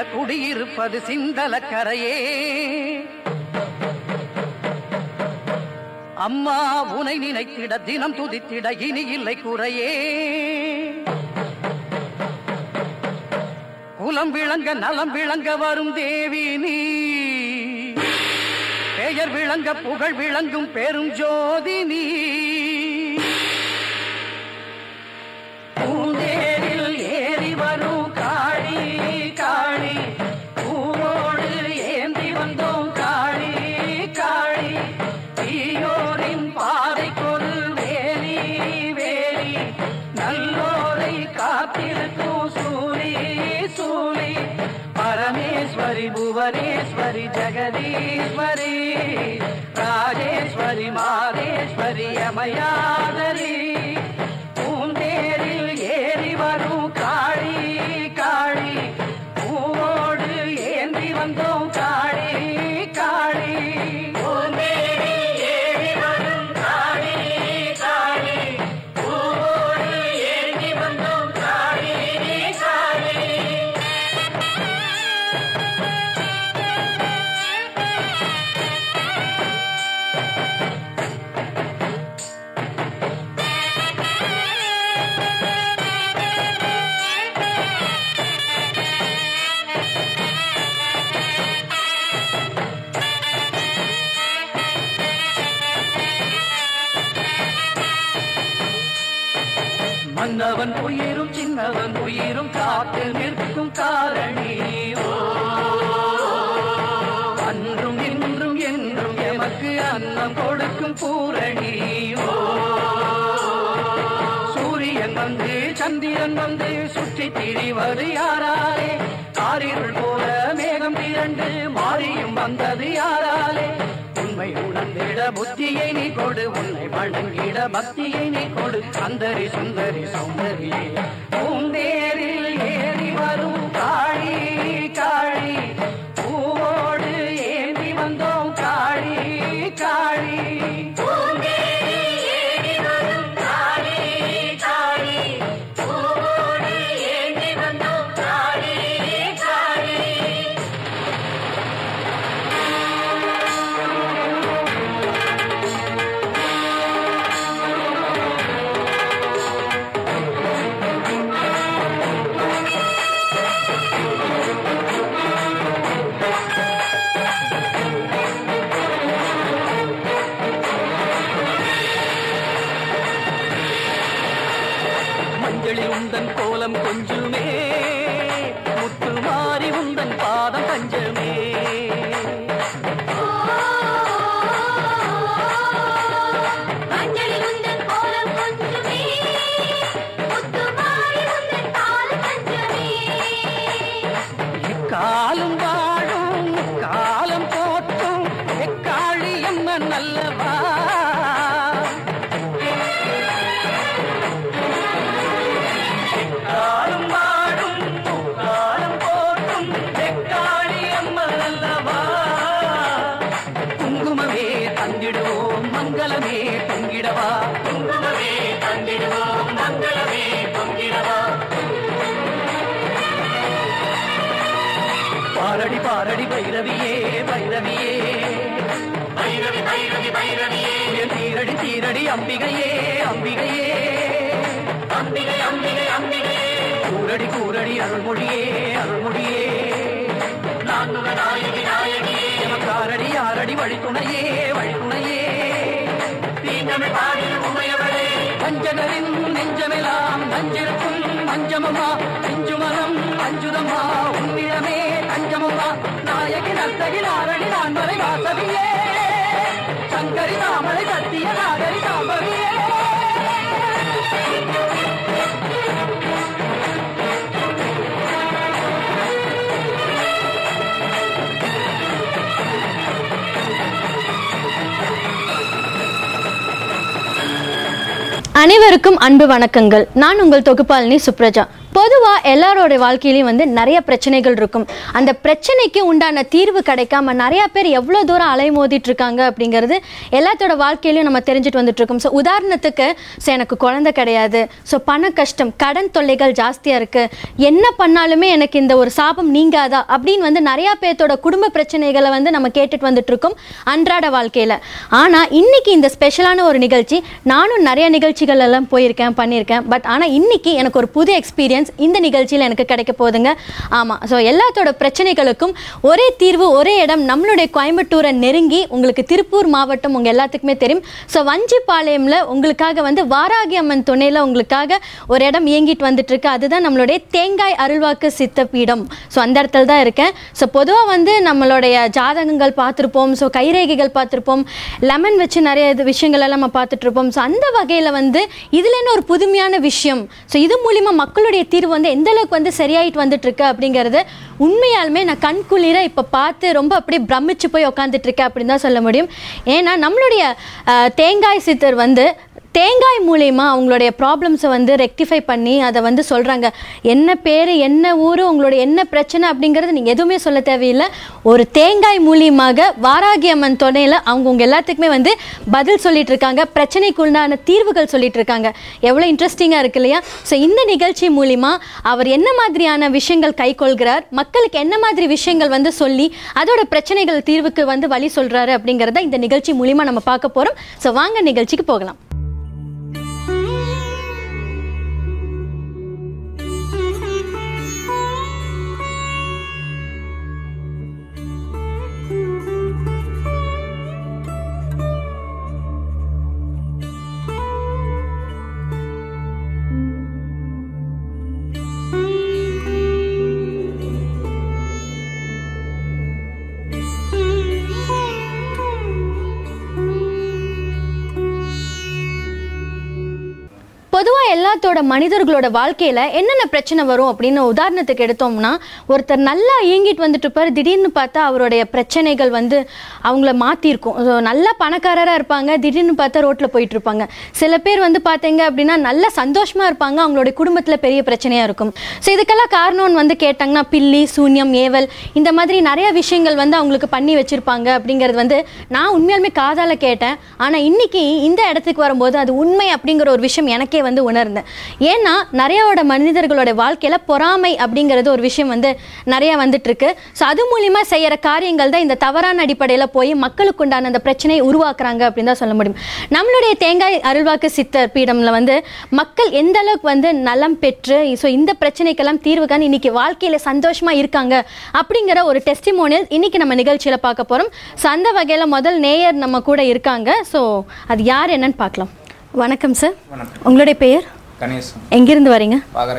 குடியிருப்பது சிந்தலக்கரையே. அம்மா உனை நினைத்திட தினம் துதித்திட இனி இல்லை குறையே. குலம் விளங்க நலம் விளங்க வரும் தேவி நீ, பெயர் விளங்க புகழ் விளங்கும் பெரும் ஜோதி நீ. பூந்தேரில் ஏறி வரும் காளி காளி, பூவோடு ஏந்தி வந்தோம் காளி காளி. தீயோரின் பாதைக்கொரு வேலி வேலி, நல்லோரை காத்திருக்கும் சூரி சூரி. பரமேஸ்வரி புவனேஸ்வரி ஜெகதீஸ்வரி, ராஜேஸ்வரி மாதேஸ்வரி அமயாதரி. பூந்தேரில் ஏறி வரும் காளி காளி, பூவோடு ஏந்தி வந்தோம் காளி காளி. பூந்தேரில் ஏறி வரும் காளி காளி, பூவோடு ஏந்தி வந்தோம் காளி காளி. மன்னவன் உயிரும் சின்னவன் உயிரும் காத்து நிற்கும் காரணி. அன்றும் இன்றும் என்றும் எமக்கு அன்னம் கொடுக்கும் பூரணி. சூரியன் வந்து சந்திரன் வந்து சுற்றி திரிவது யாராலே? காரிருள் போல மேகம் திரண்டு மாறியும் வந்தது யாராலே? உண்மை உணர்ந்திட புத்தியை நீ கொடு, உன்னை வணங்கிட பக்தியை நீ கொடு. சந்தரி சுந்தரி சௌந்தரியே, பூந்தேரில் ஏறி வரும் காளி காளி, பூவோடு ஏந்தி வந்தோம் காளி காளி. உந்தன் கோலம் கொஞ்சுமே, முத்து மாறி உந்தன் பாதம் பஞ்சமே. இக்காலம் வாழும் காலம் போற்றும் எக்காளி அம்மன் அல்லவா. மங்களமே பொங்கிடவா, குங்குமமே தந்திடுவோம் மங்களமே பொங்கிடவா. பாரடி பாரடி பைரவியே பைரவியே, பைரவி பைரவி பைரவியே. தீரடி தீரடி அம்பிகையே அம்பிகையே, அம்பிகை அம்பிகை அம்பிகையே. கூரடி கூரடி அருள்மொழியே அருள்மொழியே. நான்முக நாயகி நாயகியே, காரடி ஆரடி வழித்துணையே வழித்துணையே. பஞ்சகரின் நெஞ்சமெல்லாம் நஞ்சிருக்கும் மஞ்சமம்மா, நெஞ்சுமனம் அஞ்சுதம்மா உன்னிடமே தஞ்சமம்மா. நாயகி நர்த்தகி நாரணி நான்மறை வாசவியே, சங்கரி தாமரை சத்திய நாகரி சாம்பவியே. அனைவருக்கும் அன்பு வணக்கங்கள். நான் உங்கள் தொகுப்பாளினி சுப்ரஜா. பொதுவாக எல்லாரோட வாழ்க்கையிலையும் வந்து நிறைய பிரச்சனைகள் இருக்கும். அந்த பிரச்சனைக்கு உண்டான தீர்வு கிடைக்காம நிறையா பேர் எவ்வளோ தூரம் அலைமோதிட்டு இருக்காங்க அப்படிங்கிறது எல்லாத்தோட வாழ்க்கையிலையும் நம்ம தெரிஞ்சுட்டு வந்துட்டு இருக்கோம். ஸோ உதாரணத்துக்கு எனக்கு குழந்தை கிடையாது, ஸோ பண கஷ்டம், கடன் தொல்லைகள் ஜாஸ்தியாக இருக்குது, என்ன பண்ணாலுமே எனக்கு இந்த ஒரு சாபம் நீங்காதா அப்படின்னு வந்து நிறையா பேர்த்தோட குடும்ப பிரச்சனைகளை வந்து நம்ம கேட்டுட்டு வந்துட்டு இருக்கோம் அன்றாட வாழ்க்கையில். ஆனால் இன்னைக்கு இந்த ஸ்பெஷலான ஒரு நிகழ்ச்சி, நானும் நிறைய நிகழ்ச்சிகள் எல்லாம் போயிருக்கேன் பண்ணியிருக்கேன், பட் ஆனால் இன்னைக்கு எனக்கு ஒரு புது எக்ஸ்பீரியன்ஸ் இந்த நிகழ்ச்சியில் எனக்கு கிடைக்க போகுதுங்க. ஆமாம், ஸோ எல்லாத்தோட பிரச்சனைகளுக்கும் ஒரே தீர்வு, ஒரே இடம், நம்மளுடைய கோயம்புத்தூரை நெருங்கி உங்களுக்கு திருப்பூர் மாவட்டம் உங்கள் எல்லாத்துக்குமே தெரியும். ஸோ வஞ்சிப்பாளையமில் உங்களுக்காக வந்து வாராகி அம்மன் துணையில் உங்களுக்காக ஒரு இடம் இயங்கிட்டு வந்துட்டு இருக்கு. அதுதான் நம்மளுடைய தேங்காய் அருள்வாக்கு சித்த பீடம். ஸோ அந்த இடத்துல தான் இருக்கேன். ஸோ பொதுவாக வந்து நம்மளுடைய ஜாதகங்கள் பார்த்துருப்போம், ஸோ கைரேகைகள் பார்த்துருப்போம், லெமன் வச்சு நிறைய விஷயங்கள் எல்லாம் நம்ம பார்த்துட்டு இருப்போம். ஸோ அந்த வகையில் வந்து இதுல என்ன ஒரு புதுமையான விஷயம், ஸோ இது மூலிமா மக்களுடைய தீர்வு வந்து எந்த அளவுக்கு வந்து சரியாயிட்டு வந்துட்டு இருக்கு அப்படிங்கிறது உண்மையாலுமே நான் கண்குளிர இப்போ பார்த்து ரொம்ப அப்படியே பிரமிச்சு போய் உட்காந்துட்டு இருக்கேன் அப்படின்னு தான் சொல்ல முடியும். ஏன்னா நம்மளுடைய தேங்காய் சித்தர் வந்து தேங்காய் மூலயமா அவங்களுடைய ப்ராப்ளம்ஸை வந்து ரெக்டிஃபை பண்ணி அதை வந்து சொல்கிறாங்க. என்ன பேர், என்ன ஊர், உங்களுடைய என்ன பிரச்சனை அப்படிங்கிறது நீங்கள் எதுவுமே சொல்ல தேவையில்லை. ஒரு தேங்காய் மூலியமாக வாராகி அம்மன் துணையில் அவங்க எல்லாத்துக்குமே வந்து பதில் சொல்லிட்டு இருக்காங்க, பிரச்சனைக்குள்ளான தீர்வுகள் சொல்லிட்டு இருக்காங்க. எவ்வளோ இன்ட்ரெஸ்டிங்காக இருக்கு இல்லையா? ஸோ இந்த நிகழ்ச்சி மூலிமா அவர் என்ன மாதிரியான விஷயங்கள் கைக்கொள்கிறார், மக்களுக்கு என்ன மாதிரி விஷயங்கள் வந்து சொல்லி அதோட பிரச்சனைகள் தீர்வுக்கு வந்து வழி சொல்கிறாரு அப்படிங்கிறத இந்த நிகழ்ச்சி மூலிமா நம்ம பார்க்க போகிறோம். ஸோ வாங்க நிகழ்ச்சிக்கு போகலாம். பொதுவாக எல்லாத்தோட மனிதர்களோட வாழ்க்கையில் என்னென்ன பிரச்சனை வரும் அப்படின்னு உதாரணத்துக்கு எடுத்தோம்னா, ஒருத்தர் நல்லா இயங்கிட்டு வந்துட்டு இருப்பார், திடீர்னு பார்த்தா அவருடைய பிரச்சனைகள் வந்து அவங்கள மாற்றிருக்கும். ஸோ நல்லா பணக்காரராக இருப்பாங்க, திடீர்னு பார்த்தா ரோட்டில் போயிட்டு இருப்பாங்க. சில பேர் வந்து பார்த்தீங்க அப்படின்னா நல்லா சந்தோஷமாக இருப்பாங்க, அவங்களுடைய குடும்பத்தில் பெரிய பிரச்சனையாக இருக்கும். ஸோ இதுக்கெல்லாம் காரணம்னு வந்து கேட்டாங்கன்னா பில்லி, சூன்யம், ஏவல், இந்த மாதிரி நிறைய விஷயங்கள் வந்து அவங்களுக்கு பண்ணி வச்சுருப்பாங்க அப்படிங்கிறது வந்து நான் உண்மையாலுமே காதால் கேட்டேன். ஆனால் இன்றைக்கி இந்த இடத்துக்கு வரும்போது அது உண்மை அப்படிங்கிற ஒரு விஷயம் எனக்கே வந்து உணர்ந்தேன். ஏன்னா நிறையோட மனிதர்களோட வாழ்க்கையில பொறாமை அப்படிங்கிறது ஒரு விஷயம் வந்து நிறைய வந்துட்டு இருக்கு. ஸோ அது மூலியமா செய்யற காரியங்கள் தான் இந்த தவறான அடிப்படையில் போய் மக்களுக்கு உண்டான அந்த பிரச்சனையை உருவாக்குறாங்க அப்படின்னு தான் சொல்ல முடியும். நம்மளுடைய தேங்காய் அருள்வாக்கு சித்தர் பீடம்ல வந்து மக்கள் எந்த அளவுக்கு வந்து நலம் பெற்று ஸோ இந்த பிரச்சனைக்கெல்லாம் தீர்வு காண இன்னைக்கு வாழ்க்கையில சந்தோஷமா இருக்காங்க அப்படிங்கிற ஒரு டெஸ்டிமோனியல் இன்னைக்கு நம்ம நிகழ்ச்சியில பார்க்க போறோம். ஸோ அந்த வகையில முதல் நேயர் நம்ம கூட இருக்காங்க. ஸோ அது யார் என்னன்னு பார்க்கலாம். வணக்கம் சார். உங்களுடைய பெயர்? கணேசன். எங்கிருந்து வரீங்க?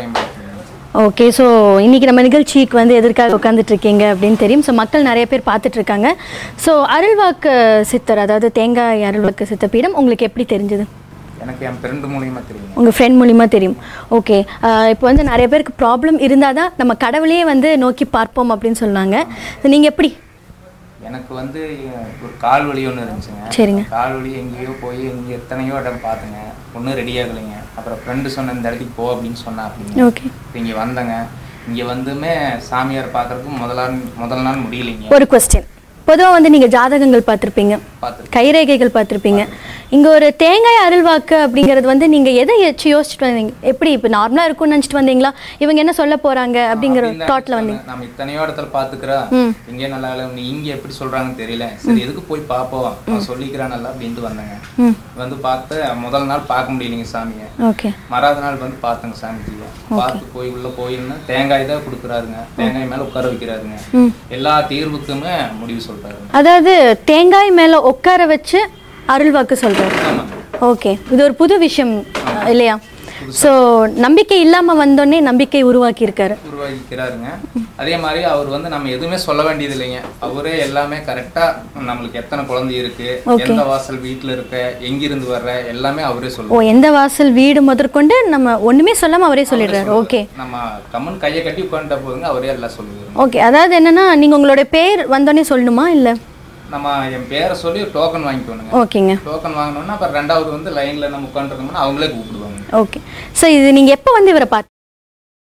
ஓகே. ஸோ இன்றைக்கி நம்ம நிகழ்ச்சிக்கு வந்து எதற்காக உட்காந்துட்டு இருக்கீங்க அப்படின்னு தெரியும். ஸோ மக்கள் நிறைய பேர் பார்த்துட்டு இருக்காங்க. ஸோ அருள்வாக்கு சித்தர், அதாவது தேங்காய் அருள்வாக்கு சித்த பீடம் உங்களுக்கு எப்படி தெரிஞ்சது? எனக்கு என் ஃப்ரெண்ட் மூலியமாக தெரியும். உங்கள் ஃப்ரெண்ட் மூலிமா தெரியும். ஓகே. இப்போ வந்து நிறைய பேருக்கு ப்ராப்ளம் இருந்தால் தான் நம்ம கடவுளையே வந்து நோக்கி பார்ப்போம் அப்படின்னு சொன்னாங்க. நீங்கள் எப்படி? எனக்கு வந்து ஒரு கால் வலி ஒன்று இருந்துச்சுங்க. சரிங்க. கால் வலி எங்கேயோ போய் எங்கே எத்தனையோ இடம் பார்த்துங்க, ஒன்றும் ரெடி ஆகலைங்க. அப்புறம் ஃப்ரெண்டு சொன்ன இந்த இடத்துக்கு போ அப்படின்னு சொன்னா அப்படிங்க. ஓகே. இங்கே வந்தேங்க. இங்கே வந்துமே சாமியார் பார்க்கறதுக்கு முதல் நாள் முடியலைங்க. ஒரு கொஸ்டின், பொதுவாக வந்து நீங்கள் ஜாதகங்கள் பார்த்துருப்பீங்க, கைரேகைகள் பார்த்துருப்பீங்க. இங்கே ஒரு தேங்காய் அருள்வாக்கு அப்படிங்கிறது வந்து நீங்கள் எதை யோசிச்சுட்டு வந்தீங்க? எப்படி இப்போ நார்மலாக இருக்கும்னு நினச்சிட்டு வந்தீங்களா, இவங்க என்ன சொல்ல போகிறாங்க அப்படிங்கிற தாட்டில் வந்தீங்க? நம்ம இத்தனையோ இடத்துல பார்த்துக்கிறோம், இங்கே நல்லா இல்லை, நீ இங்கே எப்படி சொல்கிறாங்கன்னு தெரியல, சரி எதுக்கு போய் பார்ப்போம், நான் சொல்லிக்கிறேன் நல்லா அப்படின்ட்டு வந்தேங்க. வந்து பார்த்து முதல் நாள் பார்க்க முடியலைங்க சாமியை. ஓகே. மறாவது நாள் வந்து பார்த்தேங்க சாமிஜியை. பார்த்து போய் உள்ளே போயிருந்தா தேங்காய் தான் கொடுக்குறாருங்க, தேங்காய் மேலே உட்கார வைக்கிறாருங்க, எல்லா தீர்வுக்குமே முடிவு சொல்றாரு. அதாவது தேங்காய் மேலே உட்கார வச்சு அருள்வாக்கு சொல்றாரு. ஓகே, இது ஒரு புது விஷயம் இல்லையா? ஸோ நம்பிக்கை இல்லாமல் வந்தோடனே நம்பிக்கை உருவாக்கியிருக்காருங்க. அதே மாதிரி அவர் வந்து நம்ம எதுவுமே சொல்ல வேண்டியது இல்லைங்க, அவரே எல்லாமே கரெக்டாக நம்மளுக்கு எத்தனை குழந்தை இருக்கு, எந்த வாசல் வீட்டில் இருக்க, எங்கிருந்து வர்ற எல்லாமே அவரே சொல்லுவோம். எந்த வாசல் வீடு முதற்கொண்டு நம்ம ஒன்றுமே சொல்லாமல் அவரே சொல்லிடுறாரு. ஓகே. நம்ம கம்மன் கையை கட்டி உட்காந்துட்ட போதுங்க அவரே எல்லாம் சொல்லுவார். ஓகே. அதாவது என்னன்னா நீங்கள் உங்களுடைய பேர் வந்தோடனே சொல்லணுமா இல்லை? நம்ம என் பேரை சொல்லி டோக்கன் வாங்கிக்கணுங்க. ஓகேங்க. டோக்கன் வாங்கினோன்னா அப்புறம் ரெண்டாவது வந்து லைனில் நம்ம உட்காந்துருக்கோம்னா அவங்களே கூப்பிடுவாங்க. ஓகே. ஸோ இது நீங்கள் எப்போ வந்து இவரை பார்த்து?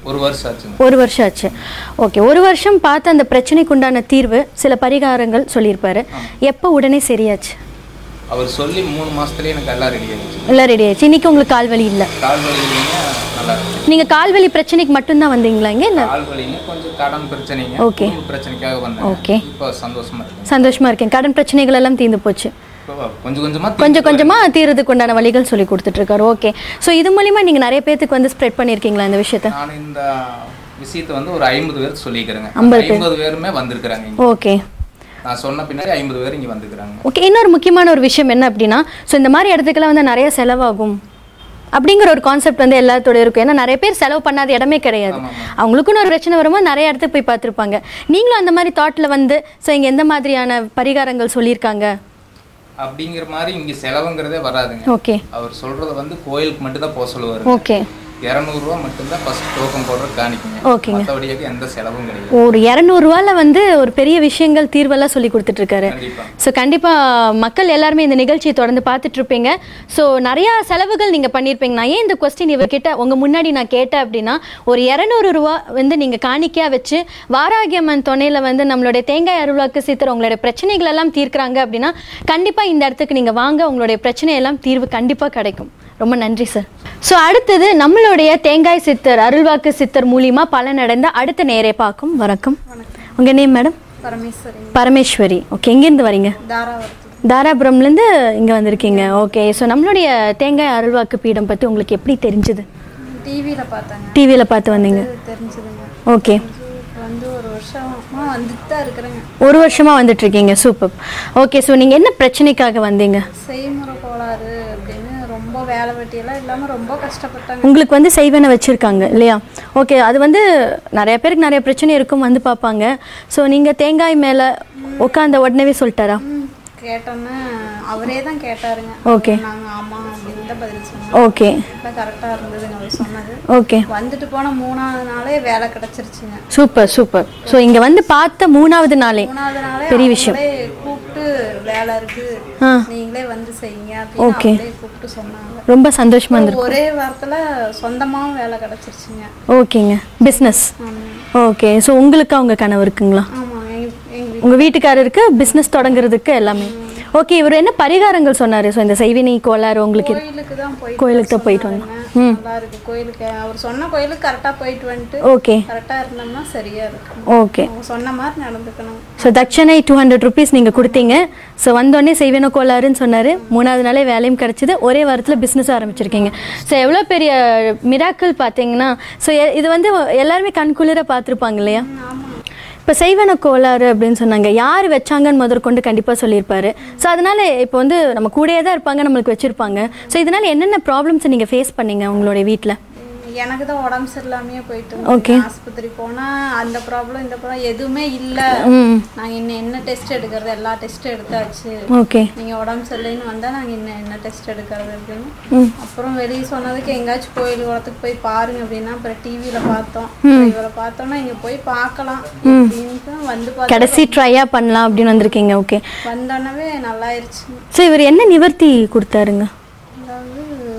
1 வருஷம் ஆச்சுங்க. 1 வருஷம் ஆச்சு. ஓகே, 1 வருஷம் பார்த்து அந்த பிரச்சனைக்கு உண்டான தீர்வு சில பரிகாரங்கள் சொல்லியிருப்பாரு. எப்போ உடனே சரியாச்சு? அவர் சொல்லி 3 மாசத்துலயே எனக்கு எல்லாம் ரெடி ஆயிடுச்சு. எல்லாம் ரெடி ஆயிடுச்சு. இன்னைக்கு உங்களுக்கு கால் வலி இல்லை? கால் வலி இல்லைங்க, நல்லா இருக்கு. நீங்க கால் வலி பிரச்சனைக்கு மட்டும்தான் வந்தீங்களா இங்க? இல்ல கால் வலிங்க, கொஞ்சம் கடன் பிரச்சனைங்க. ஓகே, பிரச்சனைக்காக வந்தேன். ஓகே, இப்போ சந்தோஷமா இருக்கேன். சந்தோஷமா இருக்கேன். கடன் பிரச்சனைகள் எல்லாம் தீர்ந்து போச்சு. கொஞ்சம் கொஞ்சமா தீர்றதுக்கு உண்டான வழிகள் சொல்லி கொடுத்துட்டு இருக்காரு. ஓகே, ஸோ இது மூலியமா நீங்க நிறைய பேருக்கு வந்து ஸ்ப்ரெட் பண்ணிருக்கீங்களா இந்த விஷயத்தை? நான் இந்த விஷயத்தை வந்து ஒரு 50 பேருக்கு சொல்லிக்கிறேங்க. 50 பேருமே வந்திருக்கிறாங்க. ஓகே, நான் சொன்ன பின்னாடி 50 பேர் இங்கே வந்துக்கிறாங்க. ஓகே, இன்னொரு முக்கியமான ஒரு விஷயம் என்ன அப்படின்னா, ஸோ இந்த மாதிரி இடத்துக்கெல்லாம் வந்து நிறைய செலவாகும் அப்படிங்கிற ஒரு கான்செப்ட் வந்து எல்லாத்தோட இருக்கும். ஏன்னா நிறைய பேர் செலவு பண்ணாத இடமே கிடையாது. அவங்களுக்குன்னு ஒரு பிரச்சனை வரும்போது நிறைய இடத்துக்கு போய் பார்த்துருப்பாங்க. நீங்களும் அந்த மாதிரி தாட்டில் வந்து ஸோ இங்கே எந்த மாதிரியான பரிகாரங்கள் சொல்லியிருக்காங்க அப்படிங்கிற மாதிரி இங்கே செலவுங்கிறதே வராதுங்க. ஓகே, அவர் சொல்றத வந்து கோயிலுக்கு மட்டும் தான் போக சொல்லுவார். ஓகே, 200 ரூபா மட்டும்தான் ஃபர்ஸ்ட் டோக்கன் போடுற காணிக்குங்க. ஓகேங்க, மற்றபடியாக எந்த செலவும் கிடையாது. ஒரு 200 ரூபாயில் வந்து ஒரு பெரிய விஷயங்கள் தீர்வெல்லாம் சொல்லி கொடுத்துட்டு இருக்காரு. ஸோ கண்டிப்பாக மக்கள் எல்லாருமே இந்த நிகழ்ச்சியை தொடர்ந்து பார்த்துட்டு இருப்பீங்க. ஸோ நிறையா செலவுகள் நீங்கள் பண்ணியிருப்பீங்க. நான் ஏன் இந்த கொஸ்டின் இவர்கிட்ட உங்கள் முன்னாடி நான் கேட்டேன் அப்படின்னா, ஒரு 200 ரூபா வந்து நீங்கள் காணிக்கையாக வச்சு வாராகியம்மன் துணையில் வந்து நம்மளுடைய தேங்காய் அருள்வாக்கு சித்தர் உங்களுடைய பிரச்சனைகள் எல்லாம் தீர்க்கிறாங்க அப்படின்னா கண்டிப்பாக இந்த இடத்துக்கு நீங்கள் வாங்க, உங்களுடைய பிரச்சனையெல்லாம் தீர்வு கண்டிப்பாக கிடைக்கும். ரொம்ப நன்றி சார். ஸோ அடுத்தது நம்மளுடைய தேங்காய் சித்தர் அருள்வாக்கு சித்தர் மூலியமா பலனடைந்த அடுத்த நேரே பார்க்கும். வணக்கம், உங்கள் நேம் மேடம்? பரமேஸ்வரி. ஓகே, எங்கேருந்து வரீங்க? தாராபுரம்லேருந்து இங்கே வந்திருக்கீங்க. ஓகே, ஸோ நம்மளுடைய தேங்காய் அருள்வாக்கு பீடம் பற்றி உங்களுக்கு எப்படி தெரிஞ்சுது? டிவியில் பார்த்து வந்தீங்க. ஓகே, ஒரு வருஷமா வந்துட்டு இருக்கீங்க. சூப்பர். ஓகே, ஸோ நீங்கள் என்ன பிரச்சனைக்காக வந்தீங்க? செய்முறை கோளாறு அப்படின்னு ரொம்ப வேலை வெட்டியெல்லாம் இல்லாமல் ரொம்ப கஷ்டப்பட்டாங்க. உங்களுக்கு வந்து செய்வனை வச்சுருக்காங்க இல்லையா? ஓகே, அது வந்து நிறைய பேருக்கு நிறைய பிரச்சனை இருக்கும், வந்து பார்ப்பாங்க. ஸோ நீங்கள் தேங்காய் மேலே உட்காந்த உடனே சொல்லிட்டாரா? கேட்டோன்னா அவரே தான் கேட்டாருங்க. ஓகே, நாங்கள் ஆமாம் அப்படின்னு தான் பதில் சொன்னோம். ஓகே, கரெக்டாக இருந்ததுங்க அவர் சொன்னது. ஓகே, வந்துட்டு போன 3ஆவது நாளே வேலை கிடைச்சிருச்சுங்க. Super super. ஸோ இங்கே வந்து பார்த்த 3ஆவது நாளே பெரிய விஷயம். கூப்பிட்டு வேலை இருக்கு நீங்களே வந்து செய்யுங்க ஓகே அப்படின்னு கூப்பிட்டு சொன்னாங்க. ரொம்ப சந்தோஷமா இருந்துச்சு. ஒரே வாரத்தில் சொந்தமாகவும் வேலை கிடைச்சிருச்சுங்க. ஓகேங்க, பிஸ்னஸ். ஓகே, ஸோ உங்களுக்கு அவங்க கனவு இருக்குங்களா? ஆமாம், உங்கள் வீட்டுக்காரருக்கு பிஸ்னஸ் தொடங்குறதுக்கு எல்லாமே. ஓகே, இவர் என்ன பரிகாரங்கள் சொன்னார்? ஸோ இந்த செய்வினை கோளாறு உங்களுக்கு கோயிலுக்கு தான் போயிட்டு வந்தோம். நல்லா இருக்கு கோயிலுக்கு. அவர் சொன்ன கோயிலுக்கு கரெக்டாக போயிட்டு வந்துட்டு ஓகே கரெக்டாக இருந்தோம்னா சரியா இருக்கும். ஓகே, சொன்ன மாதிரி நடந்துக்கணும். ஸோ தட்சணை 200 ருபீஸ் நீங்கள் கொடுத்தீங்க. ஸோ வந்தோடனே செய்வேனோ கோளாறுன்னு சொன்னார். 3ஆவது நாளே வேலையும் கிடச்சிது. ஒரே வாரத்தில் பிஸ்னஸ் ஆரம்பிச்சிருக்கீங்க. ஸோ எவ்வளோ பெரிய மிராக்கிள் பார்த்தீங்கன்னா. ஸோ இது வந்து எல்லாருமே கண்குளிர பார்த்துருப்பாங்க இல்லையா? இப்போ செய்வன கோளாறு அப்படின்னு சொன்னாங்க. யார் வச்சாங்கன்னு முதற்கொண்டு கண்டிப்பாக சொல்லியிருப்பாரு. ஸோ அதனால் இப்போ வந்து நம்ம கூடயே தான் இருப்பாங்க, நம்மளுக்கு வச்சுருப்பாங்க. ஸோ இதனால் என்னென்ன ப்ராப்ளம்ஸை நீங்கள் ஃபேஸ் பண்ணீங்க உங்களுடைய வீட்டில்? எனக்கு தான் உடம்பு சரியில்லாமையே போயிட்டு ஓகே, ஆஸ்பத்திரி போனால் அந்த ப்ராப்ளம் இந்த ப்ராப்ளம் எதுவுமே இல்லை. நாங்கள் இன்னும் என்ன டெஸ்ட் எடுக்கிறது, எல்லா டெஸ்ட்டும் எடுத்தாச்சு. ஓகே, நீங்கள் உடம்பு சரியில்லைன்னு வந்தால் நாங்கள் இன்னும் என்ன டெஸ்ட் எடுக்கிறது அப்படின்னு அப்புறம் வெளியே சொன்னதுக்கு எங்கேயாச்சும் கோயில் குளத்துக்கு போய் பாருங்க அப்படின்னா அப்புறம் டிவியில் பார்த்தோம். இவரை பார்த்தோன்னா இங்கே போய் பார்க்கலாம் அப்படின்ட்டு வந்து பார்த்தோம். கடைசி ட்ரையாக பண்ணலாம் அப்படின்னு வந்திருக்கீங்க. ஓகே, வந்தோன்னவே நல்லாயிருச்சு. ஸோ இவர் என்ன நிவர்த்தி கொடுத்தாருங்க? அதாவது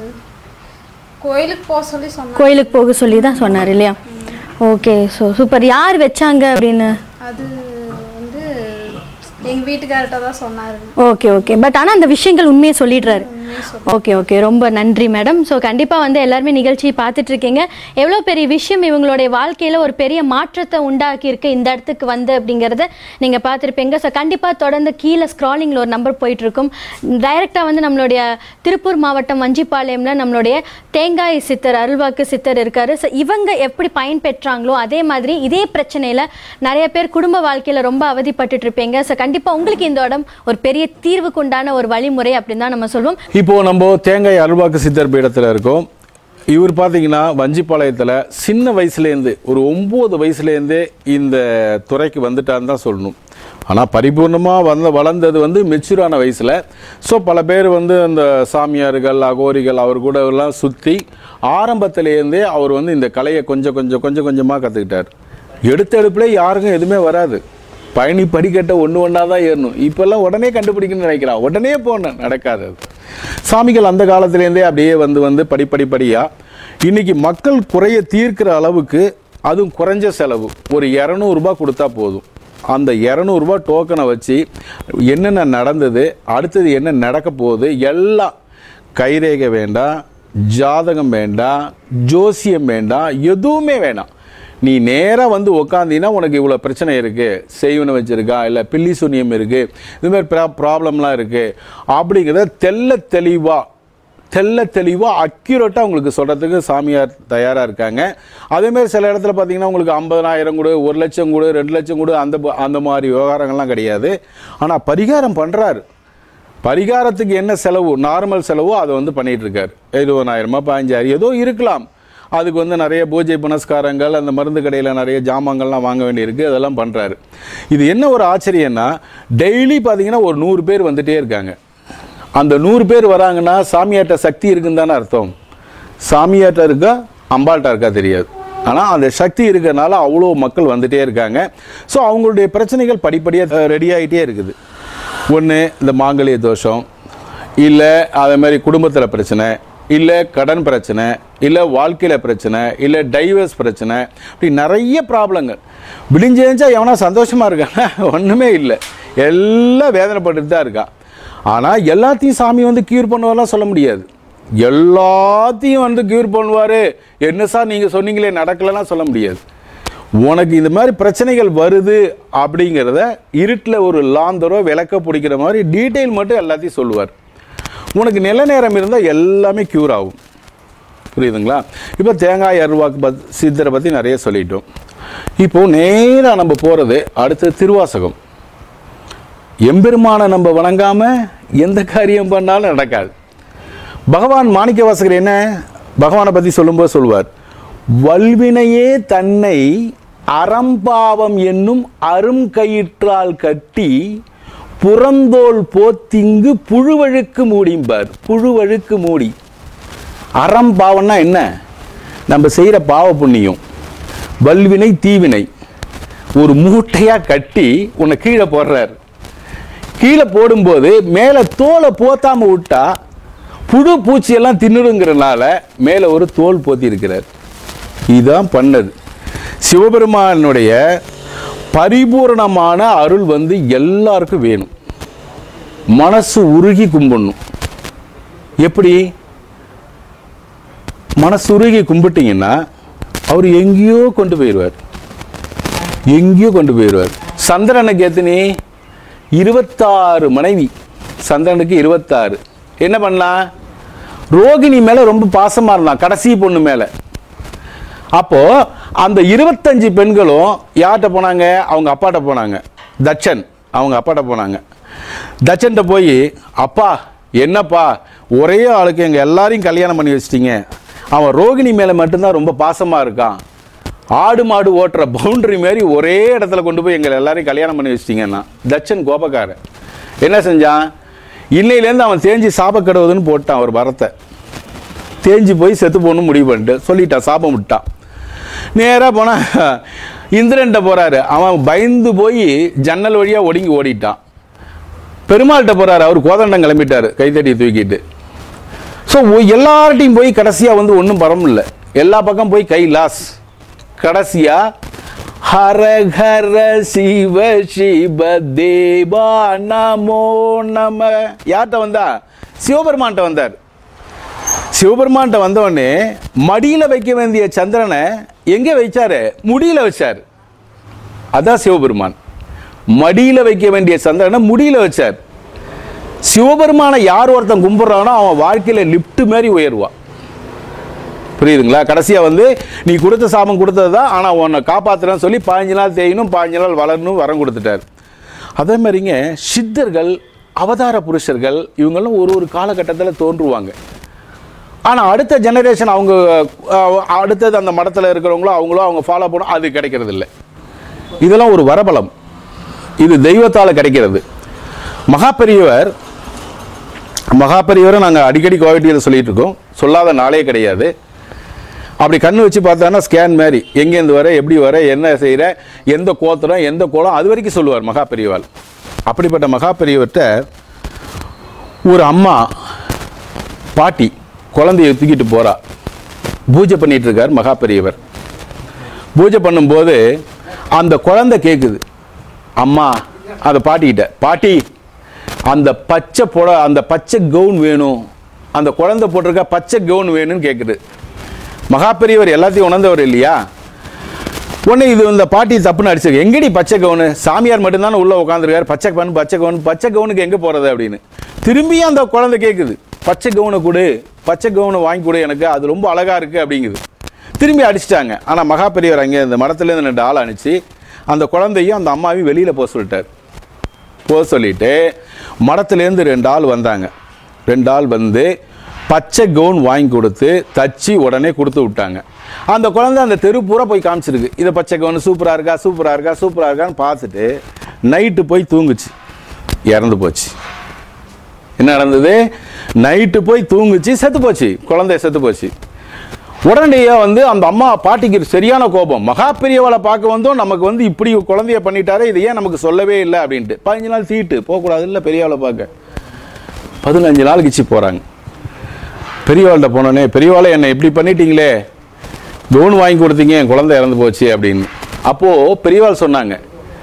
கோயிலுக்கு போக சொல்லி சொன்னார். கோயிலுக்கு போக சொல்லி தான் சொன்னார் இல்லையா? Okay, so super. யார் வச்சாங்க அப்படின்னு? அது வந்து எங்கள் வீட்டுக்கார்ட்ட தான் சொன்னார். ஓகே ஓகே, பட் ஆனால் அந்த விஷயங்கள் உண்மையை சொல்லிடுறாரு. ஓகே ஓகே, ரொம்ப நன்றி மேடம். ஸோ கண்டிப்பாக வந்து எல்லாருமே நிகழ்ச்சி பார்த்துட்டு இருக்கீங்க. எவ்வளோ பெரிய விஷயம் இவங்களுடைய வாழ்க்கையில் ஒரு பெரிய மாற்றத்தை உண்டாக்கியிருக்கு இந்த இடத்துக்கு வந்து அப்படிங்கிறத நீங்கள் பார்த்துருப்பீங்க. ஸோ கண்டிப்பாக தொடர்ந்து கீழே ஸ்க்ராலிங்கில் ஒரு நம்பர் போயிட்டுருக்கும். டைரெக்டாக வந்து நம்மளுடைய திருப்பூர் மாவட்டம் வஞ்சிப்பாளையம்ல நம்மளுடைய தேங்காய் சித்தர் அருள்வாக்கு சித்தர் இருக்காரு. ஸோ இவங்க எப்படி பயன்பெற்றாங்களோ அதே மாதிரி இதே பிரச்சனையில் நிறைய பேர் குடும்ப வாழ்க்கையில் ரொம்ப அவதிப்பட்டு இருப்பீங்க. ஸோ கண்டிப்பாக உங்களுக்கு இந்த இடம் ஒரு பெரிய தீர்வுக்கு உண்டான ஒரு வழிமுறை அப்படின்னு தான் நம்ம சொல்வோம். இப்போது நம்ம தேங்காய் அருள்வாக்கு சித்தர் பீடத்தில் இருக்கோம். இவர் பார்த்தீங்கன்னா வஞ்சிப்பாளையத்தில் சின்ன வயசுலேருந்து ஒரு 9 வயசுலேருந்தே இந்த துறைக்கு வந்துட்டான்னு தான் சொல்லணும். ஆனால் பரிபூர்ணமாக வளர்ந்தது வந்து மெச்சூரான வயசில். ஸோ பல பேர் வந்து அந்த சாமியார்கள் அகோரிகள் அவர் கூட எல்லாம் சுற்றி ஆரம்பத்திலேருந்தே அவர் வந்து இந்த கலையை கொஞ்சம் கொஞ்சமாக கற்றுக்கிட்டார். எடுத்த எடுப்பில் யாருக்கும் எதுவுமே வராது. பழனி படிக்கட்டை ஒன்றா தான் ஏறணும். இப்போல்லாம் உடனே கண்டுபிடிக்கணும்னு நினைக்கிறான், உடனே போகணும், நடக்காது. சாமிகள் அந்த காலத்துலேருந்தே அப்படியே வந்து படிப்படியாக இன்றைக்கி மக்கள் குறைய தீர்க்கிற அளவுக்கு, அதுவும் குறைஞ்ச செலவு, ஒரு 200 ரூபாய் கொடுத்தா போதும். அந்த 200 ரூபாய் டோக்கனை வச்சு என்னென்ன நடந்தது, அடுத்தது என்ன நடக்க போகுது, எல்லாம் கைரேகை வேண்டாம், ஜாதகம் வேண்டாம், ஜோசியம் வேண்டாம், எதுவுமே வேண்டாம். நீ நேராக வந்து உக்காந்தீங்கன்னா உனக்கு இவ்வளோ பிரச்சனை இருக்குது, செய்வனை வச்சுருக்கா, இல்லை பில்லி சூனியம் இருக்குது, இதுமாதிரி ப்ராப்ளம்லாம் இருக்குது அப்படிங்கிறத தெள்ள தெளிவாக அக்யூரேட்டாக உங்களுக்கு சொல்கிறதுக்கு சாமியார் தயாராக இருக்காங்க. அதேமாதிரி சில இடத்துல பார்த்தீங்கன்னா உங்களுக்கு 50,000 கொடு, 1 லட்சம் கொடு, 2 லட்சம் கொடு, அந்த மாதிரி விவகாரங்கள்லாம் கிடையாது. ஆனால் பரிகாரம் பண்ணுறாரு. பரிகாரத்துக்கு என்ன செலவு, நார்மல் செலவோ அதை வந்து பண்ணிகிட்ருக்காரு. 20,000 15,000 ஏதோ இருக்கலாம். அதுக்கு வந்து நிறைய பூஜை புனஸ்காரங்கள், அந்த மருந்து கடையில் நிறைய ஜாமான்கள்லாம் வாங்க வேண்டியிருக்கு, அதெல்லாம் பண்ணுறாரு. இது என்ன ஒரு ஆச்சரியன்னா, டெய்லி பார்த்தீங்கன்னா ஒரு 100 பேர் வந்துகிட்டே இருக்காங்க. அந்த 100 பேர் வராங்கன்னா சாமியார்ட்ட சக்தி இருக்குன்னு தானே அர்த்தம். சாமியார்ட்ட இருக்கா, அம்பாள்கிட்ட இருக்கா தெரியாது. ஆனால் அந்த சக்தி இருக்கிறதுனால அவ்வளோ மக்கள் வந்துகிட்டே இருக்காங்க. ஸோ அவங்களுடைய பிரச்சனைகள் படிப்படியாக ரெடி ஆகிட்டே இருக்குது. ஒன்று இந்த மாங்கல்ய தோஷம், இல்லை அதே மாதிரி குடும்பத்தில் பிரச்சனை, இல்லை கடன் பிரச்சனை, இல்லை வாழ்க்கையில் பிரச்சனை, இல்லை டைவர்ஸ் பிரச்சனை, இப்படி நிறைய ப்ராப்ளங்கள். விடிஞ்சேஞ்சா எவனா சந்தோஷமாக இருக்கானா? ஒன்றுமே இல்லை, எல்லாம் வேதனைப்பட்டுட்டு தான் இருக்கான். ஆனால் எல்லாத்தையும் சாமி வந்து க்யூர் பண்ணுவார்லாம் சொல்ல முடியாது. எல்லாத்தையும் வந்து க்யூர் பண்ணுவார். என்ன சார் நீங்கள் சொன்னீங்களே நடக்கலைன்னா சொல்ல முடியாது. உனக்கு இந்த மாதிரி பிரச்சனைகள் வருது அப்படிங்கிறத இருட்டில் ஒரு லாந்தரோ விளக்க பிடிக்கிற மாதிரி டீட்டெயில் மட்டும் எல்லாத்தையும் சொல்லுவார். உனக்கு நல்ல நேரம் இருந்தால் எல்லாமே க்யூர் ஆகும். புரியுதுங்களா? இப்போ தேங்காய் அருள்வாக்கு சித்தரை பற்றி நிறைய சொல்லிட்டோம். இப்போது நேராக நம்ம போகிறது அடுத்து திருவாசகம். எம்பெருமானை நம்ம வணங்காமல் எந்த காரியம் பண்ணாலும் நடக்காது. பகவான் மாணிக்க வாசகர் என்ன பகவானை பற்றி சொல்லும்போது சொல்லுவார், வல்வினையே தன்னை அறம்பாவம் என்னும் அரும் கயிற்றால் கட்டி புறந்தோல் போத்திங்கு புழுவழுக்கு மூடிம்பார். புழுவழுக்கு மூடி. அறம்பாவம்னா என்ன? நம்ம செய்கிற பாவ புண்ணியம், வல்வினை தீவினை ஒரு மூட்டையாக கட்டி உன்னை கீழே போடுறார். கீழே போடும்போது மேலே தோலை போத்தாமல் விட்டா புழு பூச்சியெல்லாம் தின்னுடுங்கிறனால மேலே ஒரு தோல் போத்தி இருக்கிறார். இதுதான் பண்ணது. சிவபெருமானுடைய பரிபூர்ணமான அருள் வந்து எல்லாருக்கும் வேணும். மனசு உருகி கும்பிடணும். எப்படி? மனசு உருகி கும்பிட்டீங்கன்னா அவர் எங்கேயோ கொண்டு போயிடுவார். எங்கேயோ கொண்டு போயிடுவார். சந்திரனுக்கு எத்தனை? 26 மனைவி. சந்திரனுக்கு 26. என்ன பண்ணலாம்? ரோகிணி மேலே ரொம்ப பாசமாக இருந்தான், கடைசி பொண்ணு மேலே. அப்போது அந்த 25 பெண்களும் யார்கிட்ட போனாங்க? அவங்க அப்பாட்ட போனாங்க. தட்சன் அவங்க அப்பாட்ட போனாங்க. தட்சன்கிட்ட போய், அப்பா என்னப்பா ஒரே ஆளுக்கு எங்கள் எல்லாரையும் கல்யாணம் பண்ணி வச்சிட்டிங்க, அவன் ரோகிணி மேலே மட்டும்தான் ரொம்ப பாசமாக இருக்கான், ஆடு மாடு ஓட்டுற பவுண்டரி மாதிரி ஒரே இடத்துல கொண்டு போய் எங்களை எல்லாரையும் கல்யாணம் பண்ணி வச்சிட்டிங்கன்னா. தட்சன் கோபக்காரன் என்ன செஞ்சான்? இன்னையிலேருந்து அவன் தேஞ்சி சாபக்கெடுவதுன்னு போட்டான். அவர் வரத்தை தேஞ்சி போய் செத்து போகணும் முடிவு பண்ணிட்டு சொல்லிட்டான், சாபம் விட்டான். நேராக போனால் இந்திரன்ட்ட போகிறாரு. அவன் பயந்து போய் ஜன்னல் வழியாக ஒடுங்கி ஓடிட்டான். பெருமாள்கிட்ட போகிறாரு. அவர் கோதண்டம் கிளம்பிட்டார் கைத்தட்டி தூக்கிட்டு. ஸோ எல்லார்ட்டையும் போய் கடைசியாக வந்து ஒன்றும் பரமில்லை, எல்லா பக்கம் போய் கை லாஸ். கடைசியா ஹர ஹர சிவ சிவ தேவா நமோ நம. யார்கிட்ட வந்தா? சிவபெருமான்கிட்ட வந்தார். சிவபெருமான்கிட்ட வந்தவொடனே மடியில் வைக்க வேண்டிய சந்திரனை எங்கே வைச்சாரு? முடியில் வச்சார். அதான் சிவபெருமான். மடியில் வைக்க வேண்டிய சந்திரனை முடியில் வச்சார். சிவபெருமானை யார் ஒருத்தன் கும்பிட்றானோ அவன் வாழ்க்கையில் லிப்ட் மாதிரி உயர்வான். புரியுதுங்களா? கடைசியாக வந்து நீ கொடுத்த சாபம் கொடுத்தது தான், ஆனால் உன்னை காப்பாற்றுறேன்னு சொல்லி 15 நாள் தேயணும், 15 நாள் வளரணும் வரம் கொடுத்துட்டார். அதே மாதிரிங்க சித்தர்கள், அவதார புருஷர்கள் இவங்கெல்லாம் ஒரு காலகட்டத்தில் தோன்றுவாங்க. ஆனால் அடுத்த ஜெனரேஷன் அவங்க அடுத்தது அந்த மடத்தில் இருக்கிறவங்களோ அவங்களோ அவங்க ஃபாலோ பண்ண அது கிடைக்கிறது இல்லை. இதெல்லாம் ஒரு வரபலம். இது தெய்வத்தால் கிடைக்கிறது. மகாபெரியவரை நாங்கள் அடிக்கடி கோவிட்டியில் சொல்லிட்டு இருக்கோம், சொல்லாத நாளே கிடையாது. அப்படி கண்ணு வச்சு பார்த்தான்னா ஸ்கேன் மாதிரி எங்கேருந்து வர, எப்படி வர, என்ன செய்கிற, எந்த கோத்திரம், எந்த கோலம், அது வரைக்கும் சொல்லுவார் மகா பெரியவாள். அப்படிப்பட்ட மகா பெரியவர்கிட்ட ஒரு அம்மா பாட்டி குழந்தைய தூக்கிட்டு போகிறா. பூஜை பண்ணிட்டு இருக்கார் மகா பெரியவர். பூஜை பண்ணும்போது அந்த குழந்தை கேட்குது, அம்மா அந்த பாட்டிக்கிட்ட, பாட்டி அந்த பச்சை கவுன் வேணும், அந்த குழந்தை போட்டிருக்க பச்சை கவுன் வேணும்னு கேட்குது. மகா பெரியவர் எல்லாத்தையும் உணர்ந்தவர் இல்லையா? உடனே இது இந்த பாட்டி தப்புன்னு அடிச்சிருக்கு. எங்கடி பச்சை கவுனு, சாமியார் மட்டும்தானே உள்ளே உட்காந்துருக்காரு, பச்சை கவுனுக்கு எங்கே போகிறது அப்படின்னு. திரும்பியும் அந்த குழந்தை கேட்குது, பச்சை கவுனை கொடு, பச்சை கவுனை வாங்கி கொடு எனக்கு, அது ரொம்ப அழகாக இருக்குது அப்படிங்குது. திரும்பி அடிச்சிட்டாங்க. ஆனால் மகா பெரியவர் அங்கே இந்த மரத்துலேருந்து 2 ஆள் அனுப்பிச்சு அந்த குழந்தையும் அந்த அம்மாவையும் வெளியில் போக சொல்லிட்டார். போக சொல்லிட்டு மரத்துலேருந்து 2 ஆள் வந்தாங்க. 2 ஆள் வந்து பச்சை கவுன் வாங்கி கொடுத்து தச்சு உடனே கொடுத்து விட்டாங்க. அந்த குழந்தை அந்த தெரு பூரா போய் காமிச்சிருக்கு, இதை பச்சை கவுன் சூப்பராக இருக்கா, சூப்பராக இருக்கா, சூப்பராக இருக்கான்னு பார்த்துட்டு நைட்டு போய் தூங்குச்சு, இறந்து போச்சு. என்ன நடந்தது? நைட்டு போய் தூங்குச்சு, செத்து போச்சு, குழந்தை செத்து போச்சு. உடனடியாக வந்து அந்த அம்மா பாட்டிக்கு சரியான கோபம். மகா பெரியவளை பார்க்க வந்தோம், நமக்கு வந்து இப்படி குழந்தைய பண்ணிட்டாரு, இது ஏன் நமக்கு சொல்லவே இல்லை அப்படின்ட்டு 15 நாள் தீட்டு போகக்கூடாது இல்லை பெரியவளை பார்க்க. 15 நாள் கிச்சு போகிறாங்க. பெரியவாள்கிட்ட போனோடனே, பெரியவாளை என்னை இப்படி பண்ணிட்டீங்களே, கவுன் வாங்கி கொடுத்தீங்க, என் குழந்தை இறந்து போச்சு அப்படின்னு. அப்போது பெரியவாள் சொன்னாங்க,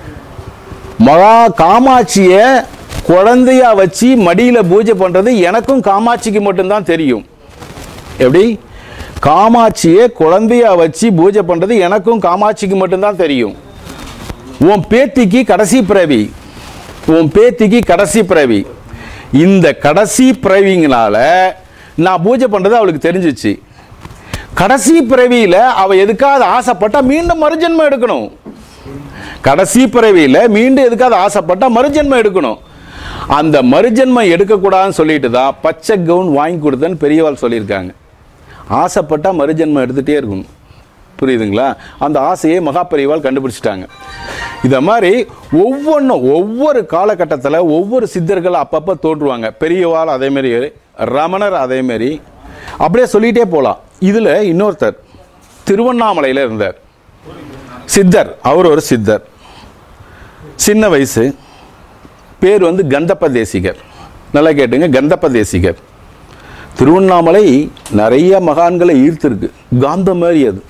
மகா காமாட்சியை குழந்தையா வச்சு மடியில் பூஜை பண்ணுறது எனக்கும் காமாட்சிக்கு மட்டும்தான் தெரியும். எப்படி? காமாட்சியை குழந்தையா வச்சு பூஜை பண்ணுறது எனக்கும் காமாட்சிக்கு மட்டும்தான் தெரியும். உன் பேத்திக்கு கடைசி பிறவி, உன் பேத்திக்கு கடைசி பிறவி, இந்த கடைசி பிறவிங்களால நான் பூஜை பண்ணுறது அவளுக்கு தெரிஞ்சிச்சு. கடைசி பிறவியில் அவள் எதுக்காவது ஆசைப்பட்டா மீண்டும் மறுஜென்மம் எடுக்கணும். கடைசி பிறவியில் மீண்டும் எதுக்காவது ஆசைப்பட்டா மறுஜென்மம் எடுக்கணும். அந்த மறுஜென்மம் எடுக்கக்கூடாதுன்னு சொல்லிட்டு தான் பச்சை கவுன் வாங்கி கொடுத்தேன்னு பெரியவாள் சொல்லியிருக்காங்க. ஆசைப்பட்டா மறுஜென்மம் எடுத்துகிட்டே இருக்கணும். புரியுதுங்களா? அந்த ஆசையை மகா பெரியவாள் கண்டுபிடிச்சிட்டாங்க. இதை மாதிரி ஒவ்வொரு காலகட்டத்தில் ஒவ்வொரு சித்தர்கள் அப்பப்போ தோற்றுவாங்க. பெரியவாள் அதேமாரி, ரமணர் அதேமாரி, அப்படியே சொல்லிகிட்டே போகலாம். இதில் இன்னொருத்தர் திருவண்ணாமலையில் இருந்தார் சித்தர். அவர் ஒரு சித்தர், சின்ன வயசு, பேர் வந்து கந்தப்ப தேசிகர். நல்லா கேட்டுங்க, கந்தப்ப தேசிகர். திருவண்ணாமலை நிறைய மகான்களை ஈர்த்திருக்கு. காந்தம் மாதிரி, அது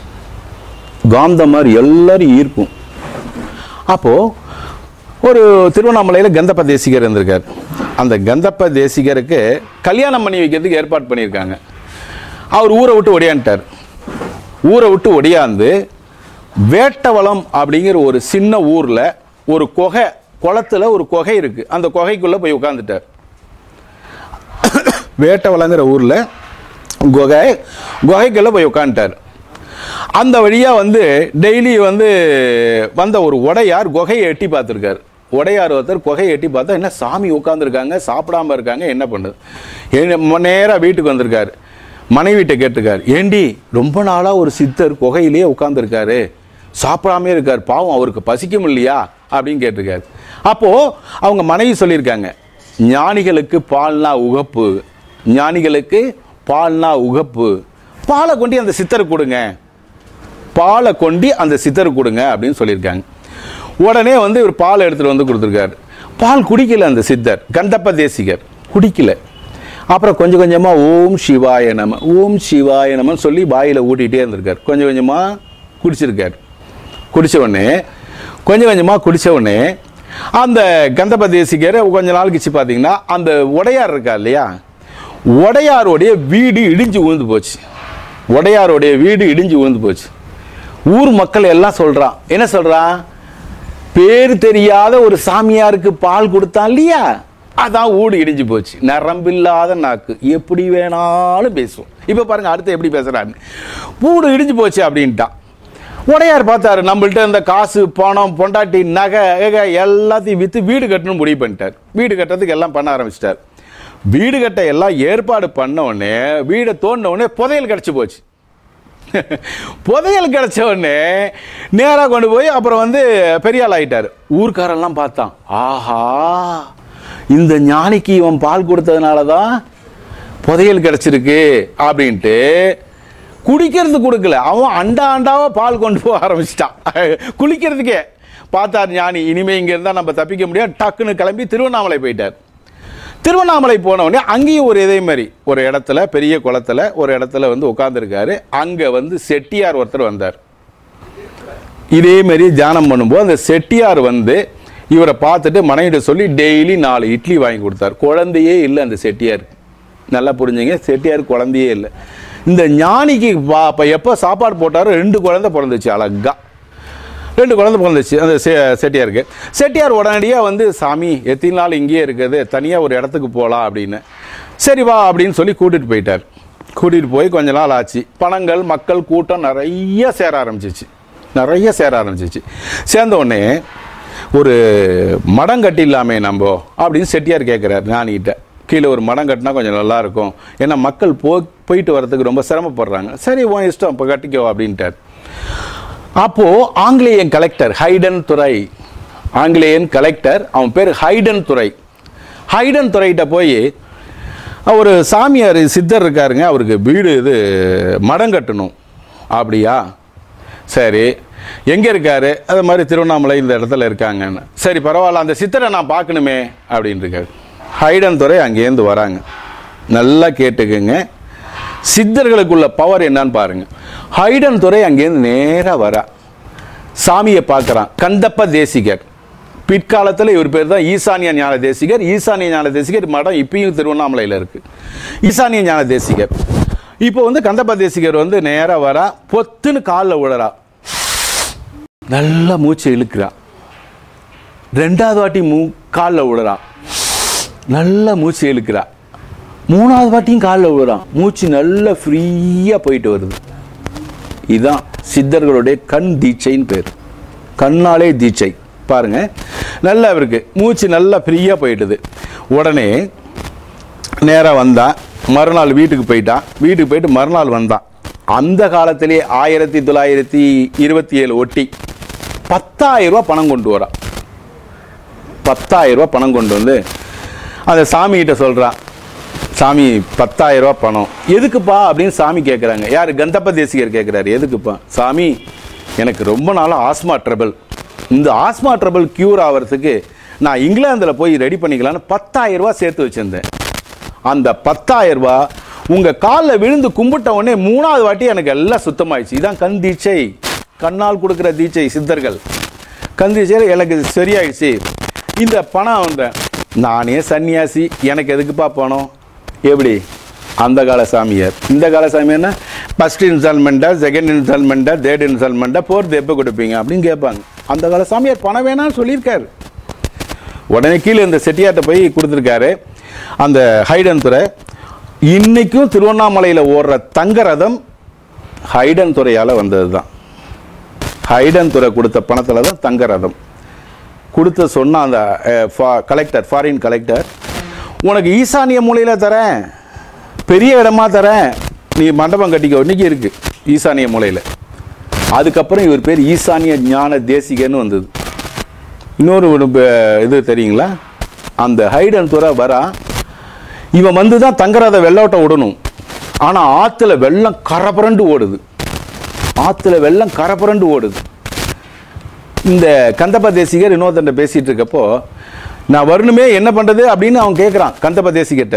காந்தம் மாதிரி எல்லாரும் ஈர்க்கும். அப்போது ஒரு திருவண்ணாமலையில் கந்தப்ப தேசிகர் இருந்திருக்கார். அந்த கந்தப்ப தேசிகருக்கு கல்யாணம் பண்ணி வைக்கிறதுக்கு ஏற்பாடு பண்ணியிருக்காங்க. அவர் ஊரை விட்டு ஒடியான்ட்டார். ஊரை விட்டு ஒடியாந்து வேட்டவளம் அப்படிங்கிற ஒரு சின்ன ஊரில் ஒரு குளத்தில் ஒரு குகை இருக்குது, அந்த குகைக்குள்ளே போய் உட்காந்துட்டார். வேட்டவளங்கிற ஊரில் குகைக்குள்ளே போய் உட்காந்துட்டார். அந்த வழியாக வந்து டெய்லி வந்த ஒரு உடையார் குகையை எட்டி பார்த்துருக்கார். உடையார் ஒருத்தர் குகையை எட்டி பார்த்தா, என்ன சாமி உட்காந்துருக்காங்க, சாப்பிடாம இருக்காங்க, என்ன பண்ணுது? நேராக வீட்டுக்கு வந்திருக்காரு. மனைவிட்ட கேட்டிருக்காரு, ஏண்டி ரொம்ப நாளாக ஒரு சித்தர் குகையிலேயே உட்காந்துருக்காரு, சாப்பிடாமே இருக்கார், பாவம் அவருக்கு பசிக்கும் இல்லையா அப்படின்னு கேட்டிருக்காரு. அப்போது அவங்க மனைவி சொல்லியிருக்காங்க, ஞானிகளுக்கு பால்னா உகப்பு, ஞானிகளுக்கு பால்னா உகப்பு, பாலை கொண்டு அந்த சித்தருக்கு கொடுங்க, பாலை கொண்டு அந்த சித்தருக்கு கொடுங்க அப்படின்னு சொல்லியிருக்காங்க. உடனே இவர் பால் எடுத்துகிட்டு வந்து கொடுத்துருக்காரு. பால் குடிக்கல அந்த சித்தர், கந்தப்ப தேசிகர் குடிக்கல. அப்புறம் கொஞ்சம் கொஞ்சமாக ஓம் சிவாய நம, ஓம் சிவாய நமன்னு சொல்லி வாயில் ஊட்டிகிட்டே இருந்திருக்கார். கொஞ்சம் கொஞ்சமாக குடிச்சிருக்கார். கொஞ்சம் கொஞ்சமாக குடித்த உடனே அந்த கந்தப்ப தேசிகர் கொஞ்ச நாள் கழிச்சு பார்த்தீங்கன்னா அந்த உடையார் இருக்கா இல்லையா, உடையாரோடைய வீடு இடிஞ்சு விழுந்து போச்சு. உடையாரோடைய வீடு இடிஞ்சு விழுந்து போச்சு. ஊர் மக்கள் எல்லாம் சொல்கிறான், என்ன சொல்கிறான், பேர் தெரியாத ஒரு சாமியாருக்கு பால் கொடுத்தான் இல்லையா, அதான் ஊடு இடிஞ்சு போச்சு. நரம்பில்லாத நாக்கு எப்படி வேணாலும் பேசும். இப்போ பாருங்க அடுத்து எப்படி பேசுறாரு, ஊடு இடிஞ்சு போச்சு அப்படின்ட்டான். உடையார் பார்த்தாரு, நம்மள்ட்ட இந்த காசு பணம் பொண்டாட்டி நகை எல்லாத்தையும் விற்று வீடு கட்டணும் முடிவு பண்ணிட்டார். வீடு கட்டுறதுக்கு எல்லாம் பண்ண ஆரம்பிச்சிட்டார். வீடு கட்ட எல்லாம் ஏற்பாடு பண்ண உடனே வீடை தோண்டின உடனே புதையல் கிடச்சி போச்சு. புதையல் கிடச்ச உடனே நேராக கொண்டு போய் அப்புறம் பெரிய ஆள் ஆகிட்டார். ஊர்க்காரெல்லாம் பார்த்தான், ஆஹா இந்த ஞானிக்கு இவன் பால் கொடுத்ததுனால தான் புதையல் கிடச்சிருக்கு அப்படின்ட்டு குடிக்கிறது கொடுக்கல, அவன் அண்டாவா பால் கொண்டு போக ஆரம்பிச்சிட்டான் குளிக்கிறதுக்கே. பார்த்தார் ஞானி, இனிமே இங்கே இருந்தால் நம்ம தப்பிக்க முடியாது, டக்குன்னு கிளம்பி திருவண்ணாமலை போயிட்டார். திருவண்ணாமலை போனவுடனே அங்கேயும் ஒரு இதே மாதிரி ஒரு இடத்துல, பெரிய குளத்தில் ஒரு இடத்துல வந்து உட்காந்துருக்காரு. அங்கே வந்து செட்டியார் ஒருத்தர் வந்தார். இதே மாதிரி தியானம் பண்ணும்போது அந்த செட்டியார் வந்து இவரை பார்த்துட்டு மனைவிட்ட சொல்லி டெய்லி 4 இட்லி வாங்கி கொடுத்தார். குழந்தையே இல்லை அந்த செட்டியாருக்கு. நல்லா புரிஞ்சுங்க, செட்டியார் குழந்தையே இல்லை. இந்த ஞானிக்கு அப்போ எப்போ சாப்பாடு போட்டாரோ 2 குழந்தை பிறந்துச்சு. அழகா 2 குழந்தை பிறந்துச்சு அந்த செட்டியாருக்கு. செட்டியார் உடனடியாக வந்து சாமி எத்தனை நாள் இங்கேயே இருக்குது, தனியாக ஒரு இடத்துக்கு போகலாம் அப்படின்னு. சரி வா அப்படின்னு சொல்லி கூட்டிகிட்டு போயிட்டார். கூட்டிகிட்டு போய் கொஞ்ச நாள் ஆச்சு. பணங்கள் மக்கள் கூட்டம் நிறைய சேர ஆரம்பிச்சிச்சு. சேர்ந்த உடனே ஒரு மடம் கட்டிடலாமே நம்ம அப்படின்னு செட்டியார் கேட்குறாரு ஞானிகிட்ட. கீழே ஒரு மடம் கட்டினா கொஞ்சம் நல்லாயிருக்கும், ஏன்னா மக்கள் போயிட்டு வரதுக்கு ரொம்ப சிரமப்படுறாங்க. சரி உன் இஷ்டம், இப்போ கட்டிக்கோ அப்படின்ட்டார். அப்போது ஆங்கிலேயன் கலெக்டர் ஹைடன் துரை, ஆங்கிலேயன் கலெக்டர், அவன் பேர் ஹைடன் துரை. ஹைடன் துறைகிட்ட போய் ஒரு சாமியார் சித்தர் இருக்காருங்க, அவருக்கு வீடு இது மடம் கட்டணும். அப்படியா, சரி எங்கே இருக்காரு? அது மாதிரி திருவண்ணாமலை இந்த இடத்துல இருக்காங்கன்னு. சரி பரவாயில்ல, அந்த சித்தரை நான் பார்க்கணுமே அப்படின்னு இருக்காரு. ஹைடன் துறை அங்கேருந்து வராங்க. நல்லா கேட்டுக்குங்க, சித்தர்களுக்குள்ள பவர் என்னன்னு பாருங்க. ஹைடன் துறை அங்கேருந்து நேராக வரா, சாமியை பார்க்குறான். கந்தப்ப தேசிகர், பிற்காலத்தில் இவர் பேர் தான் ஈசானிய ஞான தேசிகர். ஈசானிய ஞான தேசிகர் மடம் இப்பயும் திருவண்ணாமலையில் இருக்குது. ஈசானிய ஞான தேசிகர் இப்போ வந்து கந்தப்ப தேசிகர் வந்து நேராக வரா, பொத்துன்னு காலில் விழறா, நல்லா மூச்சு இழுக்கிறா. 2வது வாட்டி காலில் விழுறா, நல்லா மூச்சு இழுக்கிறா. 3வது வாட்டியும் காலில் விழுறான், மூச்சு நல்லா ஃப்ரீயாக போயிட்டு வருது. இதுதான் சித்தர்களுடைய கண் தீட்சைன்னு பேர். கண்ணாலே தீட்சை பாருங்க. நல்லா இருக்கு, மூச்சு நல்லா ஃப்ரீயாக போயிட்டுது. உடனே நேராக வந்தான். மறுநாள் வீட்டுக்கு போயிட்டான். வீட்டுக்கு போயிட்டு மறுநாள் வந்தான். அந்த காலத்திலே 1927 ஒட்டி 10,000 ரூபா பணம் கொண்டு வரான். 10,000 ரூபா பணம் கொண்டு வந்து அந்த சாமிகிட்ட சொல்கிறான், சாமி 10,000 ரூபா பணம் எதுக்குப்பா அப்படின்னு சாமி கேட்குறாங்க. யார்? கந்தப்ப தேசிகர் கேட்குறாரு, எதுக்குப்பா? சாமி எனக்கு ரொம்ப நாளாக ஆஸ்மா ட்ரபிள், இந்த ஆஸ்மா ட்ரபிள் க்யூர் ஆகிறதுக்கு நான் இங்கிலாந்தில் போய் ரெடி பண்ணிக்கலான்னு 10,000 ரூபா சேர்த்து வச்சுருந்தேன். அந்த 10,000 ரூபா உங்கள் காலில் விழுந்து கும்பிட்ட உடனே 3வது வாட்டி எனக்கு எல்லாம் சுத்தமாயிடுச்சு. இதான் கண் தீட்சை, கண்ணால் கொடுக்குற தீட்சை. சித்தர்கள் கண் தீட்சையில் எனக்கு சரியாயிடுச்சு. இந்த பணம் வந்தேன், நானே சன்னியாசி, எனக்கு எதுக்குப்பா பணம்? எப்படி? அந்த கால சாமியார். இந்த கால சாமியார்னா ஃபஸ்ட் இன்ஸ்டால்மெண்ட்டா, செகண்ட் இன்ஸ்டால்மெண்ட்டா, 3rd இன்ஸ்டால்மெண்ட்டா, 4th எப்போ கொடுப்பீங்க அப்படின்னு கேட்பாங்க. அந்த கால சாமியார் பணம் வேணான்னு சொல்லியிருக்காரு. உடனே கீழே இந்த செட்டியார்ட்ட போய் கொடுத்துருக்காரு அந்த ஹைடன் துறை. இன்னைக்கும் திருவண்ணாமலையில் ஓடுற தங்க ரதம் ஹைடன் துறையால் வந்தது தான். ஹைடன் துறை கொடுத்த பணத்தில் தான் தங்க ரதம் கொடுத்த. சொன்ன அந்த கலெக்டர், ஃபாரின் கலெக்டர், உனக்கு ஈசானிய மூலையில் தரேன், பெரிய இடமா தரேன், நீ மண்டபம் கட்டிக்க. இன்னைக்கு இருக்கு ஈசானிய மூலையில். அதுக்கப்புறம் இவர் பேர் ஈசானிய ஞான தேசிகன்னு வந்தது. இன்னொரு இது தெரியுங்களா? அந்த ஹைடன் துறை வரா, இவன் வந்து தான் தங்கரத வெள்ளோட்ட விடணும். ஆனால் ஆற்றுல வெள்ளம் கரபுரண்டு ஓடுது. ஆற்றுல வெள்ளம் கரபுரண்டு ஓடுது. இந்த கந்தப்ப தேசிகர் இன்னொருத்தண்ட பேசிகிட்டு இருக்கப்போ, நான் வரணுமே என்ன பண்ணுறது அப்படின்னு அவன் கேட்குறான் கந்தப்ப தேசிகிட்ட.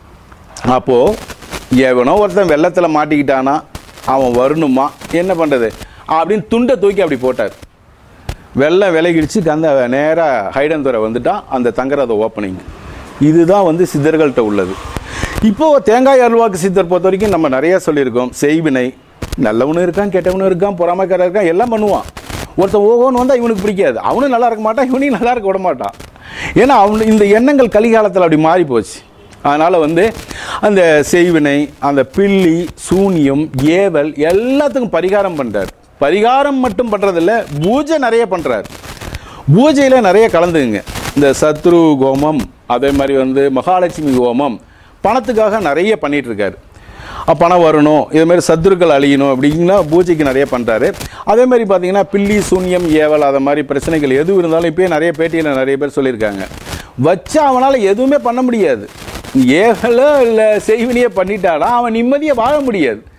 அப்போது எவனோ ஒருத்தன் வெள்ளத்தில் மாட்டிக்கிட்டானா, அவன் வரணுமா, என்ன பண்ணுறது அப்படின்னு துண்டை தூக்கி அப்படி போட்டார். வெள்ளம் விலகிடுச்சு. நேராக ஹைடன் துறை வந்துட்டான். அந்த தங்கரத ஓப்பனிங். இதுதான் வந்து சித்தர்கள்ட்ட உள்ளது. இப்போது தேங்காய் அல்வாக்கு சித்தர் பொறுத்த வரைக்கும் நம்ம நிறையா சொல்லியிருக்கோம். செய்வினை, நல்லவனும் இருக்கான், கெட்டவனும் இருக்கான், பொறாமைக்காரன் இருக்கான், எல்லாம் பண்ணுவான். ஒருத்தன் ஓகோன்னு வந்தால் இவனுக்கு பிடிக்காது, அவனும் நல்லா இருக்க மாட்டான், இவனையும் நல்லா இருக்க விட மாட்டான். ஏன்னா இந்த எண்ணங்கள் கலிகாலத்தில் அப்படி மாறி போச்சு. அதனால் வந்து அந்த செய்வினை, அந்த பில்லி, சூனியம், ஏவல் எல்லாத்துக்கும் பரிகாரம் பண்ணுறார். பரிகாரம் மட்டும் பண்ணுறதில்ல, பூஜை நிறைய பண்ணுறார். பூஜையில் நிறைய கலந்துங்க. இந்த சத்ரு ஹோமம், அதே மாதிரி வந்து மகாலட்சுமி ஹோமம், பணத்துக்காக நிறைய பண்ணிகிட்ருக்காரு. பணம் வரணும், இதுமாரி சத்துருக்கள் அழியணும் அப்படின்னா பூஜைக்கு நிறைய பண்ணுறாரு. அதே மாதிரி பார்த்தீங்கன்னா பில்லி, சூனியம், ஏவல், அதை மாதிரி பிரச்சனைகள் எது இருந்தாலும் இப்போயே நிறைய பேட்டியில் நிறைய பேர் சொல்லியிருக்காங்க. வச்சா அவனால் எதுவுமே பண்ண முடியாது. ஏவலோ இல்லை செய்வினையே பண்ணிட்டானா அவன் நிம்மதியாக வாழ முடியாது.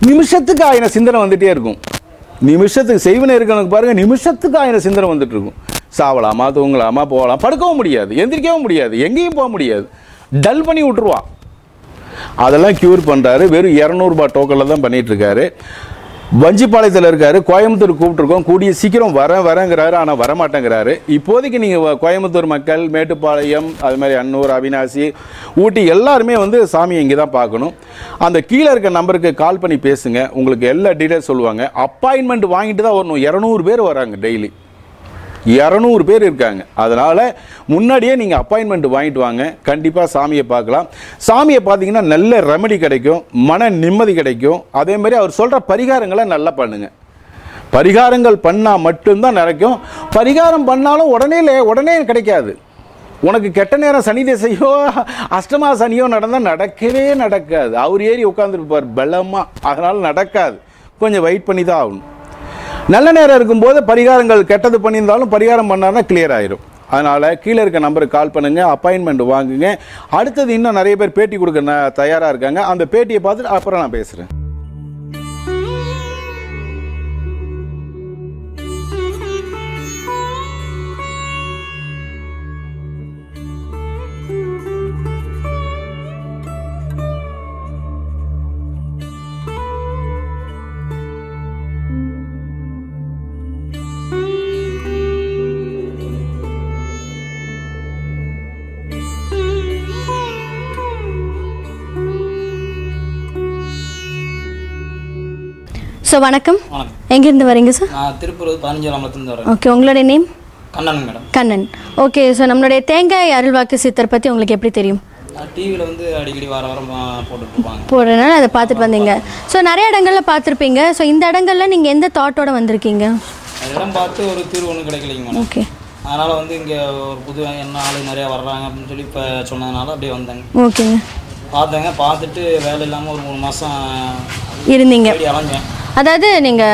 நிமிஷத்துக்கு 1000 சிந்தனை வந்துகிட்டே இருக்கும். நிமிஷத்துக்கு செய்வனை இருக்கவனுக்கு பாருங்கள், நிமிஷத்துக்கு 1000 சிந்தனை வந்துட்டு இருக்கும். சாவலாமா, தூங்கலாமா, போகலாம், படுக்கவும் முடியாது, எந்திரிக்கவும் முடியாது, எங்கேயும் போக முடியாது, டல் பண்ணி விட்டுருவான். அதெல்லாம் க்யூர் பண்ணுறாரு. வெறும் 200 ரூபாய் டோக்கனில் தான் பண்ணிகிட்ருக்காரு. வஞ்சிப்பாளையத்தில் இருக்காரு. கோயம்புத்தூர் கூப்பிட்டுருக்கோம், கூடிய சீக்கிரம் வரேங்கிறாரு, ஆனால் வரமாட்டேங்கிறாரு. இப்போதைக்கு நீங்கள் கோயம்புத்தூர் மக்கள், மேட்டுப்பாளையம், அது மாதிரி அன்னூர், அவினாசி, ஊட்டி எல்லாருமே வந்து சாமியை இங்கே தான் பார்க்கணும். அந்த கீழே இருக்க நம்பருக்கு கால் பண்ணி பேசுங்க, உங்களுக்கு எல்லா டீட்டெயில்ஸ் சொல்லுவாங்க. அப்பாயின்மெண்ட் வாங்கிட்டு தான் வரணும். 200 பேர் வராங்க டெய்லி, 200 பேர் இருக்காங்க. அதனால் முன்னாடியே நீங்கள் அப்பாயின்மெண்ட் வாங்கிட்டு வாங்க, கண்டிப்பாக சாமியை பார்க்கலாம். சாமியை பார்த்தீங்கன்னா நல்ல ரெமெடி கிடைக்கும், மன நிம்மதி கிடைக்கும். அதே மாதிரி அவர் சொல்கிற பரிகாரங்களை நல்லா பண்ணுங்கள். பரிகாரங்கள் பண்ணால் மட்டும்தான் நடக்கும். பரிகாரம் பண்ணாலும் உடனே கிடைக்காது. உனக்கு கெட்ட நேரம் சனி திசையோ அஷ்டமா சனியோ நடந்தால் நடக்காது. அவர் ஏறி உட்காந்துருப்பார் பலமாக, அதனால் நடக்காது. கொஞ்சம் வெயிட் பண்ணி தான் ஆகணும். நல்ல நேரம் இருக்கும்போது பரிகாரங்கள் கெட்டது பண்ணியிருந்தாலும் பரிகாரம் பண்ணார்னா கிளியர் ஆயிரும். அதனால் கீழே இருக்க நம்பருக்கு கால் பண்ணுங்கள், அப்பாயின்மெண்ட் வாங்குங்க. அடுத்தது இன்னும் நிறைய பேர் பேட்டி கொடுக்க தயாராக இருக்காங்க. அந்த பேட்டியை பார்த்துட்டு அப்புறம் நான் பேசுகிறேன். ஸோ வணக்கம், எங்கேருந்து வரீங்க சார்? நான் திருப்பூர் 15 வரேன். ஓகே, உங்களுடைய name? Kannan madam. Kannan. Okay, so நம்மளுடைய தேங்காய் அருள்வாக்கு சித்தர் பற்றி உங்களுக்கு எப்படி தெரியும்? டிவியில் வந்து அடிக்கடி வாரம் போட்டுருப்பாங்க, போடுறதுனால அதை பார்த்துட்டு வந்தீங்க. ஸோ நிறைய இடங்களில் பார்த்துருப்பீங்க. ஸோ இந்த இடங்களில் நீங்கள் எந்த தாட்டோட வந்திருக்கீங்க? அதெல்லாம் பார்த்து ஒரு தீர்வு ஒன்றும் கிடைக்கலைங்க மேடம். ஓகே, அதனால் வந்து இங்கே ஒரு புது என்ன ஆளு நிறையா வர்றாங்க அப்படின்னு சொல்லி இப்போ சொன்னதுனால அப்படியே வந்தாங்க. ஓகேங்க, பார்த்தேங்க. பார்த்துட்டு வேலை இல்லாமல் ஒரு 3 மாதம் இருந்தீங்க. அலைஞ்சேன். அதாவது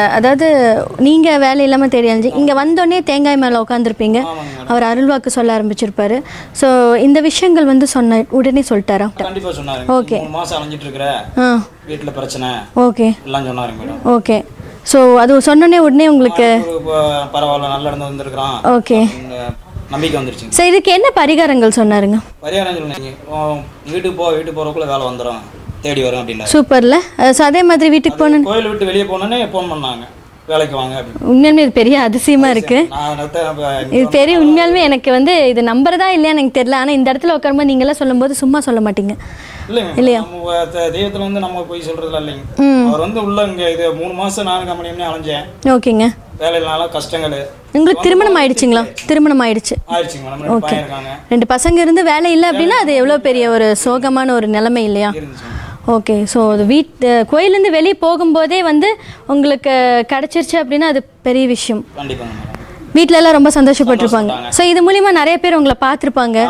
நீங்கள் வேலை இல்லாமல் தேடி அலைஞ்சி இங்கே வந்தோடனே தேங்காய் மேலே உட்காந்துருப்பீங்க. அவர் அருள்வாக்கு சொல்ல ஆரம்பிச்சிருப்பாரு. ஸோ இந்த விஷயங்கள் வந்து உடனே சொல்லிட்டாரா? கண்டிப்பாக சொன்னாரு. ஓகே, 3 மாதம் அலைஞ்சிட்டு இருக்கிற, வீட்டில் பிரச்சனை, ஓகே எல்லாம் சொன்னாருங்க மேடம். ஓகே, ஸோ அது சொன்னோடனே உடனே உங்களுக்கு பரவாயில்ல, நல்ல இடத்துல வந்துருக்குறான், ஓகே, நம்பிக்கை வந்துருச்சு. ஸோ இதுக்கு என்ன பரிகாரங்கள் சொன்னாருங்க? பரிகாரம் சொன்னீங்க, வீட்டுக்கு போகிறக்குள்ள வேலை வந்துடும், தேடி வரும் அப்படின்னா. சூப்பர்ல. ஸோ அதே மாதிரி வீட்டுக்கு போன கோயில் விட்டு வெளியே போனோன்னே ஃபோன் பண்ணாங்க, வேலைக்கு வாங்க அப்படின்னு. உண்மையாலுமே இது பெரிய அதிசயமா இருக்கு. இது பெரிய உண்மையாலுமே எனக்கு வந்து இது நம்புறதா இல்லையான்னு எனக்கு தெரியல. ஆனால் இந்த இடத்துல உட்காரும்போது நீங்களாம் சொல்லும்போது சும்மா சொல்ல மாட்டீங்க இல்லையா? தெய்வத்தில் வந்து நம்ம போய் சொல்றதுல இல்லைங்க. அவர் வந்து உள்ள இங்கே இது 3 மாதம் நான் கம்பெனி அலைஞ்சேன். ஓகேங்க. வேலையினால கஷ்டங்கள். உங்களுக்கு திருமணம் ஆயிடுச்சுங்களா? திருமணம் ஆயிடுச்சு. ஆயிடுச்சுங்க மேடம். 2 பையன் இருக்காங்க. 2 பசங்க இருந்து வேலை இல்லை அப்படின்னா அது எவ்வளோ பெரிய ஒரு சோகமான ஒரு நிலைமை இல்லையா? ஓகே, ஸோ அது கோயிலேருந்து வெளியே போகும்போதே வந்து உங்களுக்கு கிடச்சிருச்சு அப்படின்னா அது பெரிய விஷயம். கண்டிப்பாங்க. வீட்டில எல்லாம் ரொம்ப சந்தோஷப்பட்டிருப்பாங்க. ஸோ இது மூலியமா நிறைய பேர் உங்களை பார்த்துருப்பாங்க.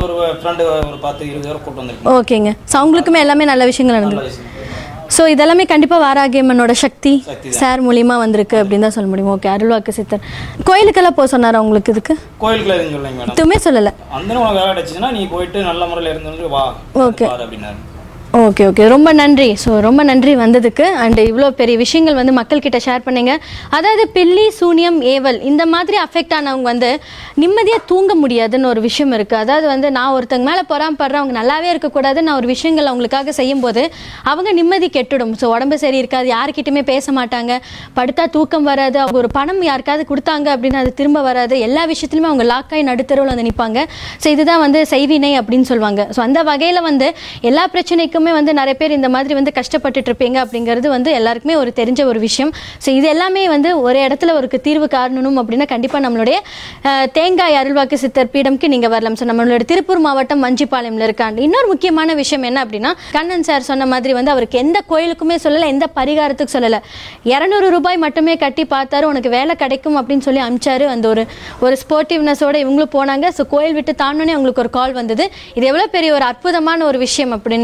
ஓகேங்க. ஸோ அவங்களுக்குமே எல்லாமே நல்ல விஷயங்கள் நடந்தது. ஸோ இதெல்லாமே கண்டிப்பாக வாராகியம்மனோட சக்தி சார் மூலியமா வந்திருக்கு அப்படின்னு தான் சொல்ல முடியும். ஓகே, அருள்வாக்கு சித்தர் கோயிலுக்கெல்லாம் போக சொன்னாரா உங்களுக்கு? இதுக்கு கோயிலுக்கு எதுவுமே சொல்லலை. நீ போயிட்டு நல்ல முறையில் இருந்து வா. ஓகே ஓகே ஓகே, ரொம்ப நன்றி. ஸோ ரொம்ப நன்றி வந்ததுக்கு. அண்ட் இவ்வளோ பெரிய விஷயங்கள் வந்து மக்கள்கிட்ட ஷேர் பண்ணீங்க. அதாவது பில்லி, சூனியம், ஏவல் இந்த மாதிரி அஃபெக்ட் ஆனவங்க வந்து நிம்மதியாக தூங்க முடியாதுன்னு ஒரு விஷயம் இருக்குது. அதாவது வந்து நான் ஒருத்தங்க மேலே பொறாமப்படுறேன், அவங்க நல்லாவே இருக்கக்கூடாது, நான் ஒரு விஷயங்கள் அவங்களுக்காக செய்யும்போது அவங்க நிம்மதி கெட்டுடும். ஸோ உடம்பு சரி இருக்காது, யாருக்கிட்டையுமே பேச மாட்டாங்க, படுத்தா தூக்கம் வராது, அவங்க ஒரு பணம் யாருக்காவது கொடுத்தாங்க அப்படின்னு அது திரும்ப வராது, எல்லா விஷயத்துலையுமே அவங்க லாக்காய் நடுத்தருவில் வந்து நிற்பாங்க. ஸோ இதுதான் வந்து செய்வினை அப்படின்னு சொல்லுவாங்க. ஸோ அந்த வகையில் வந்து எல்லா பிரச்சனைக்கும் வந்து நிறைய பேர் இந்த மாதிரி வந்து கஷ்டப்பட்டுட்டு இருப்பீங்க அப்படிங்கிறது வந்து எல்லாருக்குமே ஒரு தெரிஞ்ச ஒரு விஷயம். ஸோ இது எல்லாமே வந்து ஒரு இடத்துல ஒரு தீர்வு காணணும் அப்படின்னா கண்டிப்பாக நம்மளுடைய தேங்காய் அருள்வாக்கு சித்தர் பீடம்க்கு நீங்கள் வரலாம். ஸோ நம்மளோட திருப்பூர் மாவட்டம் வஞ்சிப்பாளையம்ல இருக்காங்க. இன்னொரு முக்கியமான விஷயம் என்ன அப்படின்னா, கண்ணன் சார் சொன்ன மாதிரி வந்து அவருக்கு எந்த கோயிலுக்குமே சொல்லலை, எந்த பரிகாரத்துக்கு சொல்லலை, 200 ரூபாய் மட்டுமே கட்டி பார்த்தாரு, உனக்கு வேலை கிடைக்கும் அப்படின்னு சொல்லி அமிச்சாரு. அந்த ஒரு ஸ்போர்ட்டிவ்னஸோட இவங்களும் போனாங்க. ஸோ கோயில் விட்டு தாண்டோன்னே அவங்களுக்கு ஒரு கால் வந்தது. இது எவ்வளோ பெரிய ஒரு அற்புதமான ஒரு விஷயம் அப்படின்னு இருக்கு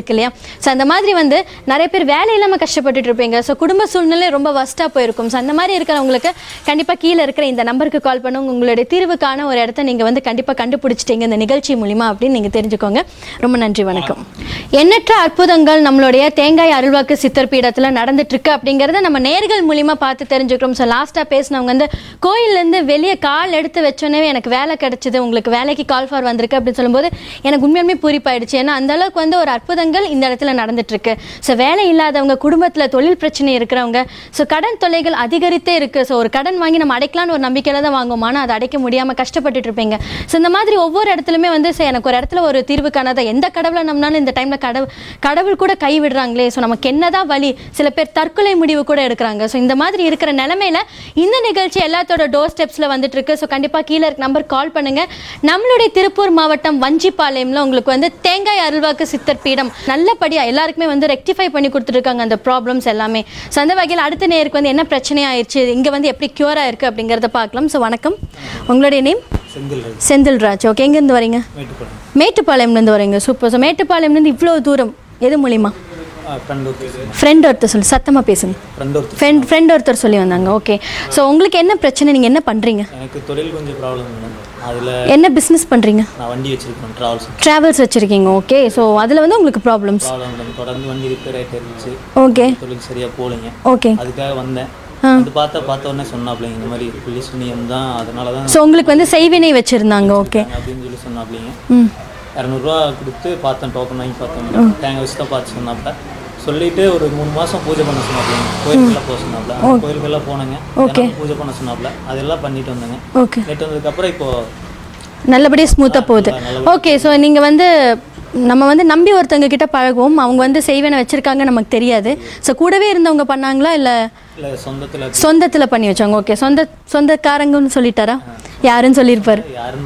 இருக்கு இல்லையா. ஸோ அந்த மாதிரி வந்து நிறைய பேர் வேலை இல்லாமல் கஷ்டப்பட்டுட்டு இருப்பீங்க. ஸோ குடும்ப சூழ்நிலை ரொம்ப வஸ்ட்டாக போயிருக்கும். ஸோ அந்த மாதிரி இருக்கிறவங்களுக்கு கண்டிப்பாக கீழே இருக்கிற இந்த நம்பருக்கு கால் பண்ணுங்க. உங்களுடைய தீர்வுக்கான ஒரு இடத்த நீங்கள் வந்து கண்டிப்பாக கண்டுபிடிச்சிட்டீங்க இந்த நிகழ்ச்சி மூலிமா அப்படின்னு நீங்கள் தெரிஞ்சுக்கோங்க. ரொம்ப நன்றி, வணக்கம். எண்ணற்ற அற்புதங்கள் நம்மளுடைய தேங்காய் அருள்வாக்கு சித்தர் பீடத்தில் நடந்துட்டு இருக்கு அப்படிங்கிறத நம்ம நேர்கள் மூலிமா பார்த்து தெரிஞ்சுக்கிறோம். ஸோ லாஸ்ட்டாக பேசினவங்க வந்து கோயிலேருந்து வெளியே கால் எடுத்து வச்சோன்னே எனக்கு வேலை கிடைச்சிது, உங்களுக்கு வேலைக்கு கால் ஃபார் வந்திருக்கு அப்படின்னு சொல்லும்போது எனக்கு உண்மையுமே பூரிப்பாயிடுச்சு. ஏன்னா அந்த அளவுக்கு வந்து ஒரு அற்புதங்கள் இந்த இடத்துல நடந்துட்டு இருக்கு. ஸோ வேலை இல்லாதவங்க, குடும்பத்தில் தொழில் பிரச்சனை இருக்கிறவங்க, ஸோ கடன் தொல்லைகள் அதிகரித்தே இருக்கு. ஸோ ஒரு கடன் வாங்கி நம்ம அடைக்கலான்னு ஒரு நம்பிக்கையில தான் வாங்குவோம், ஆனால் அதை அடைக்க முடியாமல் கஷ்டப்பட்டுட்டு இருப்பீங்க. ஸோ இந்த மாதிரி ஒவ்வொரு இடத்துலையுமே வந்து எனக்கு ஒரு இடத்துல ஒரு தீர்வு காணாத, எந்த கடவுளை நம்மளாலும் இந்த டைம்ல கடவுள் கூட கை விடுறாங்களே, ஸோ நமக்கு என்னதான் வழி, சில பேர் தற்கொலை முடிவு கூட எடுக்கிறாங்க. ஸோ இந்த மாதிரி இருக்கிற நிலைமையில இந்த நிகழ்ச்சி எல்லாத்தோட டோர் ஸ்டெப்ஸ்ல வந்துட்டு இருக்கு. ஸோ கண்டிப்பா கீழே இருக்க நம்பர் கால் பண்ணுங்க. நம்மளுடைய திருப்பூர் மாவட்டம் வஞ்சிப்பாளையம்ல உங்களுக்கு வந்து தேங்காய் அருள்வாக்கு சித்தர் பீடம் நல்லபடியா எல்லாருக்குமே வந்து ரெக்டிஃபை பண்ணி கொடுத்துருக்காங்க அந்த ப்ராப்ளம்ஸ் எல்லாமே. ஸோ அந்த வகையில் அடுத்த நேருக்கு வந்து என்ன பிரச்சனை ஆயிடுச்சு, இங்கே வந்து எப்படி க்யூர் ஆயிருக்கு அப்படிங்கிறத பார்க்கலாம். ஸோ வணக்கம், உங்களுடைய நேம்? செந்தில்ராஜ். ஓகே, எங்கேருந்து வரீங்க? மேட்டுப்பாளையம்லேருந்து வரீங்க. சூப்பர். ஸோ மேட்டுப்பாளையம்லேருந்து இவ்வளோ தூரம் எது மூலிமா? ஃப்ரெண்ட் ஒருத்தர் சொல்லி சத்தமாக பேசுங்க. ஃப்ரெண்ட் ஒருத்தர் சொல்லி வந்தாங்க. ஓகே, ஸோ உங்களுக்கு என்ன பிரச்சனை, நீங்கள் என்ன பண்ணுறீங்க? எனக்கு தொழில் கொஞ்சம் ப்ராப்ளம். அதில் என்ன பிஸ்னஸ் பண்ணுறீங்க? நான் வண்டி வச்சுருக்கேன், ட்ராவல்ஸ் வச்சுருக்கீங்க. ஓகே, ஸோ அதில் வந்து உங்களுக்கு ப்ராப்ளம்ஸ்? தொடர்ந்து வண்டி ரிப்பேர் ஆகிட்டு இருந்துச்சு. ஓகே, தொழில் சரியாக போகலைங்க. ஓகே, அதுக்காக வந்தேன். அது பார்த்த உடனே சொன்னாப்லைங்க, இந்த மாதிரி புலிஸ் நியம் தான், அதனால தான். ஸோ உங்களுக்கு வந்து செய்வினை வச்சுருந்தாங்க. ஓகே அப்படின்னு சொல்லி சொன்னாப்லைங்க. 200 ரூபா கொடுத்து பார்த்தேன், டோக்கன் வாங்கி பார்த்தோம். தேங்காய் வச்சு தான் பார்த்து சொன்னாப்ல. சொல்லிட்டு ஒரு 3 மாதம் பூஜை பண்ண சொன்னாப்லைங்க. கோயிலுக்கெல்லாம் போக சொன்னாப்ல. கோயிலுக்கெல்லாம் போனாங்க. பூஜை பண்ண சொன்னாப்ல. அதெல்லாம் பண்ணிட்டு வந்தாங்க. ஓகே, நேற்று வந்ததுக்கப்புறம் இப்போ நல்லபடியாக ஸ்மூத்தாக போகுது. ஓகே, ஸோ நீங்கள் வந்து நம்ம வந்து நம்பி ஒருத்தவங்க கிட்ட பழகுவோம், அவங்க வந்து செய்வேனை வச்சுருக்காங்க நமக்கு தெரியாது. ஸோ கூடவே இருந்தவங்க பண்ணாங்களா இல்லை சொந்தத்தில் பண்ணி வச்சாங்க? ஓகே, சொந்தக்காரங்கன்னு சொல்லிட்டாரா? யாருன்னு சொல்லியிருப்பாரு?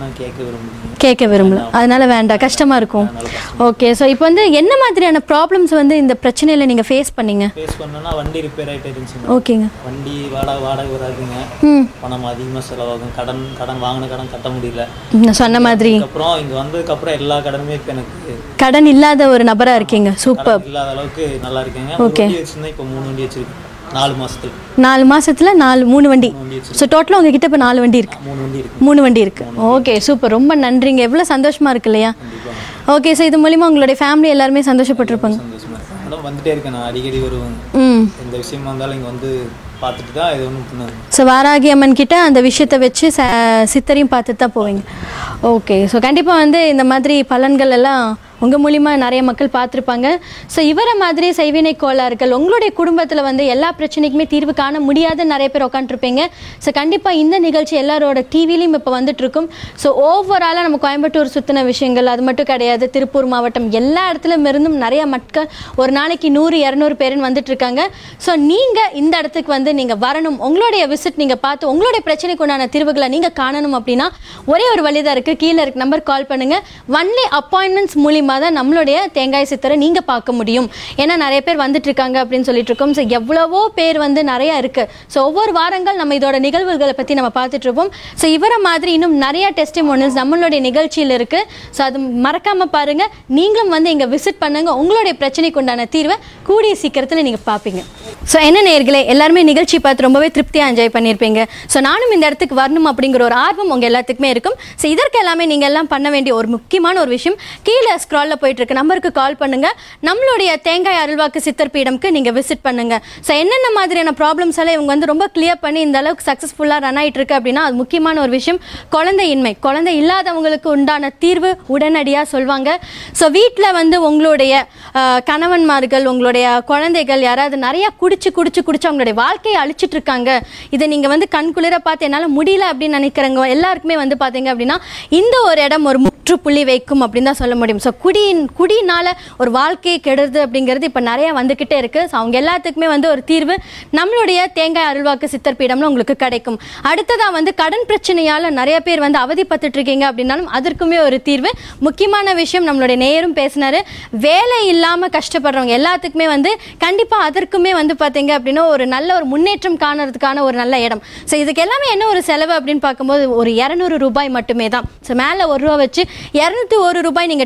கேட்க விரும்பல, அதனால வேண்டாம், கஷ்டமாக இருக்கும். ஓகே, ஸோ இப்போ வந்து என்ன மாதிரியான ப்ராப்ளம்ஸ் வந்து இந்த பிரச்சனையில் நீங்கள் ஃபேஸ் பண்ணீங்க? வண்டி ரிப்பேர் ஆகிட்டு இருந்துச்சு. ஓகேங்க. வண்டி வாடகை வராதுங்க, பணம் அதிகமாக செலவாகும், கடன் வாங்கின கடன் கட்ட முடியல. நான் சொன்ன மாதிரி அப்புறம் இங்கே வந்ததுக்கப்புறம் எல்லா கடனுமே இப்போ எனக்கு கடன் இல்லாத ஒரு நபராக இருக்கீங்க. சூப்பர். இல்லாத அளவுக்கு நல்லா இருக்கீங்க. ஓகே, வச்சுருந்தேன், இப்போ 3 வண்டி வச்சிருக்கேன். 4 மாசத்துல 3 வண்டி. ஸோ டோட்டலாக உங்ககிட்ட இப்போ 4 வண்டி இருக்கு? 3 வண்டி இருக்கு. ஓகே, சூப்பர், ரொம்ப நன்றிங்க. எவ்வளோ சந்தோஷமா இருக்கு இல்லையா? ஓகே, ஸோ இது மூலிமா உங்களுடைய ஃபேமிலி எல்லாருமே சந்தோஷப்பட்டிருப்பாங்க. வந்துட்டே இருக்கேன், நான் அடிக்கடி வருவேன். எந்த விஷயமா இருந்தாலும் இங்கே வந்து பார்த்துட்டு தான் இது ஒன்றும் பண்ணுவேன். ஸோ வாராகி அம்மன் கிட்ட அந்த விஷயத்தை வச்சு சித்தரையும் பார்த்துட்டு தான் போவீங்க. ஓகே, ஸோ கண்டிப்பாக வந்து இந்த மாதிரி பலன்கள் எல்லாம் உங்கள் மூலிமா நிறைய மக்கள் பார்த்துருப்பாங்க. ஸோ இவரை மாதிரி செய்வினை கோளாறுகள் உங்களுடைய குடும்பத்தில் வந்து எல்லா பிரச்சனைக்குமே தீர்வு காண முடியாத நிறைய பேர் உட்காந்துருப்பீங்க. ஸோ கண்டிப்பாக இந்த நிகழ்ச்சி எல்லாரோட டிவிலையும் இப்போ வந்துட்டுருக்கும். ஸோ ஓவராலாக நம்ம கோயம்புத்தூர் சுற்றின விஷயங்கள் அது மட்டும் கிடையாது, திருப்பூர் மாவட்டம் எல்லா இடத்துலையும் இருந்தும் நிறைய மக்கள் ஒரு நாளைக்கு 100-200 பேருன்னு வந்துட்டுருக்காங்க. ஸோ நீங்கள் இந்த இடத்துக்கு வந்து நீங்கள் வரணும், உங்களுடைய விசிட் நீங்கள் பார்த்து உங்களுடைய பிரச்சனைக்கு உண்டான தீர்வுகளை நீங்கள் காணணும் அப்படின்னா ஒரே ஒரு வழி தான் இருக்குது. கீழே இருக்க நம்பர் கால் பண்ணுங்கள். ஒன்லி அப்பாயின்மெண்ட்ஸ் மூலிமா தான் நம்மளுடைய தேங்காய் சித்தரை நீங்கள் பார்க்க முடியும். ஏன்னா நிறைய பேர் வந்துட்டு இருக்காங்க அப்படின்னு சொல்லிட்டு இருக்கோம். ஸோ எவ்வளவோ பேர் வந்து நிறைய இருக்குது. ஸோ ஒவ்வொரு வாரங்கள் நம்ம இதோட நிகழ்வுகளை பற்றி நம்ம பார்த்துட்டு இருப்போம். ஸோ இவரை மாதிரி இன்னும் நிறைய டெஸ்டிமோனியல்ஸ் நம்மளுடைய நிகழ்ச்சியில் இருக்குது. ஸோ அது மறக்காமல் பாருங்கள். நீங்களும் வந்து இங்கே விசிட் பண்ணுங்கள். உங்களுடைய பிரச்சனைக்கு உண்டான தீர்வை கூடிய சீக்கிரத்தில் நீங்கள் பார்ப்பீங்க. ஸோ என்ன நேயர்களே, எல்லாருமே நிகழ்ச்சி பார்த்து ரொம்பவே திருப்தியாக என்ஜாய் பண்ணியிருப்பீங்க. ஸோ நானும் இந்த இடத்துக்கு வரணும் அப்படிங்கிற ஒரு ஆர்வம் உங்கள் எல்லாத்துக்குமே இருக்கும். ஸோ இதற்கு எல்லாமே நீங்கள் எல்லாம் பண்ண வேண்டிய ஒரு முக்கியமான ஒரு விஷயம், கீழே ஸ்க்ராலில் போயிட்டு இருக்க நம்பருக்கு கால் பண்ணுங்க. நம்மளுடைய தேங்காய் அருள்வாக்கு சித்தர் பீடம்க்கு நீங்க விசிட் பண்ணுங்க. ஸோ என்னென்ன மாதிரியான ப்ராப்ளம்ஸ் எல்லாம் இவங்க வந்து ரொம்ப கிளியர் பண்ணி இந்த அளவுக்கு சக்ஸஸ்ஃபுல்லாக ரன் ஆகிட்டு இருக்கு அப்படின்னா அது முக்கியமான ஒரு விஷயம், குழந்தை இல்லாதவங்களுக்கு உண்டான தீர்வு உடனடியாக சொல்வாங்க. ஸோ வீட்டில் வந்து உங்களுடைய கணவன்மார்கள், உங்களுடைய குழந்தைகள் யாராவது நிறையா குடிச்சு அவங்களுடைய வாழ்க்கையை அழிச்சிட்டு இருக்காங்க, இதை நீங்கள் வந்து கண்குளிர பார்த்து என்னால் முடியல அப்படின்னு நினைக்கிறவங்க எல்லாருக்குமே வந்து பார்த்தீங்க அப்படின்னா இந்த ஒரு இடம் ஒரு முற்றுப்புள்ளி வைக்கும் அப்படின்னு தான் சொல்ல முடியும். ஸோ குடியினால ஒரு வாழ்க்கையை கெடுறது அப்படிங்கிறது இப்போ நிறையா வந்துக்கிட்டே இருக்குது. ஸோ அவங்க எல்லாத்துக்குமே வந்து ஒரு தீர்வு நம்மளுடைய தேங்காய் அருள்வாக்கு சித்தர் பீடம்ல உங்களுக்கு கிடைக்கும். அடுத்ததாக வந்து கடன் பிரச்சனையால் நிறைய பேர் வந்து அவதிப்பட்டுட்டு இருக்கீங்க அப்படின்னாலும் அதற்குமே ஒரு தீர்வு. முக்கியமான விஷயம் நம்மளுடைய நேயரும் பேசினாரு, வேலை இல்லாமல் கஷ்டப்படுறவங்க எல்லாத்துக்குமே வந்து கண்டிப்பாக அதற்குமே வந்து பார்த்தீங்க அப்படின்னா ஒரு நல்ல ஒரு முன்னேற்றம் காணுறதுக்கான ஒரு நல்ல இடம். ஸோ இதுக்கு எல்லாமே என்ன ஒரு செலவு அப்படின்னு பார்க்கும்போது ஒரு 200 ரூபாய் மட்டுமே தான். ஸோ மேலே 1 ரூபா வச்சு 201 ரூபாய் நீங்கள் டோக்கன்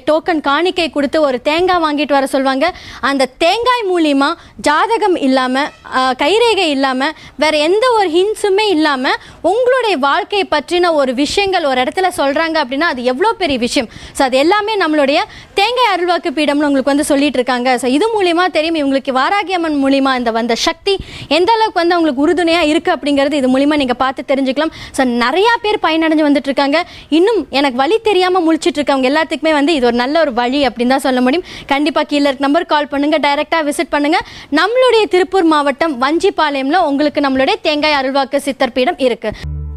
காணிக்கை கொடுத்து ஒரு தேங்காய் வாங்கிட்டு வர சொல்லுவாங்க. அந்த தேங்காய் மூலிமா ஜாதகம் இல்லாமல் கைரேகை இல்லாமல் வேற எந்த ஒரு ஹிண்ட்ஸுமே இல்லாமல் உங்களுடைய வாழ்க்கையை பற்றின ஒரு விஷயங்கள் ஒரு இடத்துல சொல்கிறாங்க அப்படின்னா அது எவ்வளோ பெரிய விஷயம். ஸோ அது எல்லாமே நம்மளுடைய தேங்காய் அருள்வாக்கு பீடம்னு உங்களுக்கு வந்து சொல்லிட்டு இருக்காங்க. ஸோ இது மூலிமா தெரியும் இவங்களுக்கு வாராகி அம்மன் மூலிமா இந்த வந்த சக்தி எந்த அளவுக்கு வந்து அவங்களுக்கு உறுதுணையாக இருக்குது அப்படிங்கிறது இது மூலிமா நீங்கள் பார்த்து தெரிஞ்சுக்கலாம். ஸோ நிறையா பேர் பயனடைஞ்சு வந்துட்டு இருக்காங்க. இன்னும் எனக்கு வழி தெரியாமல் முழிச்சிட்டு இருக்கவங்க எல்லாத்துக்குமே வந்து இது ஒரு நல்ல ஒரு வழி அப்படின்னு தான் சொல்ல முடியும். கண்டிப்பாக கீழே இருக்க நம்பர் கால் பண்ணுங்கள், டைரெக்டாக விசிட் பண்ணுங்கள். நம்மளுடைய திருப்பூர் மாவட்டம் வஞ்சிபாளையம்ல உங்களுக்கு நம்மளுடைய தேங்காய் அருள்வாக்கு சித்தர் பீடம் இருக்கு.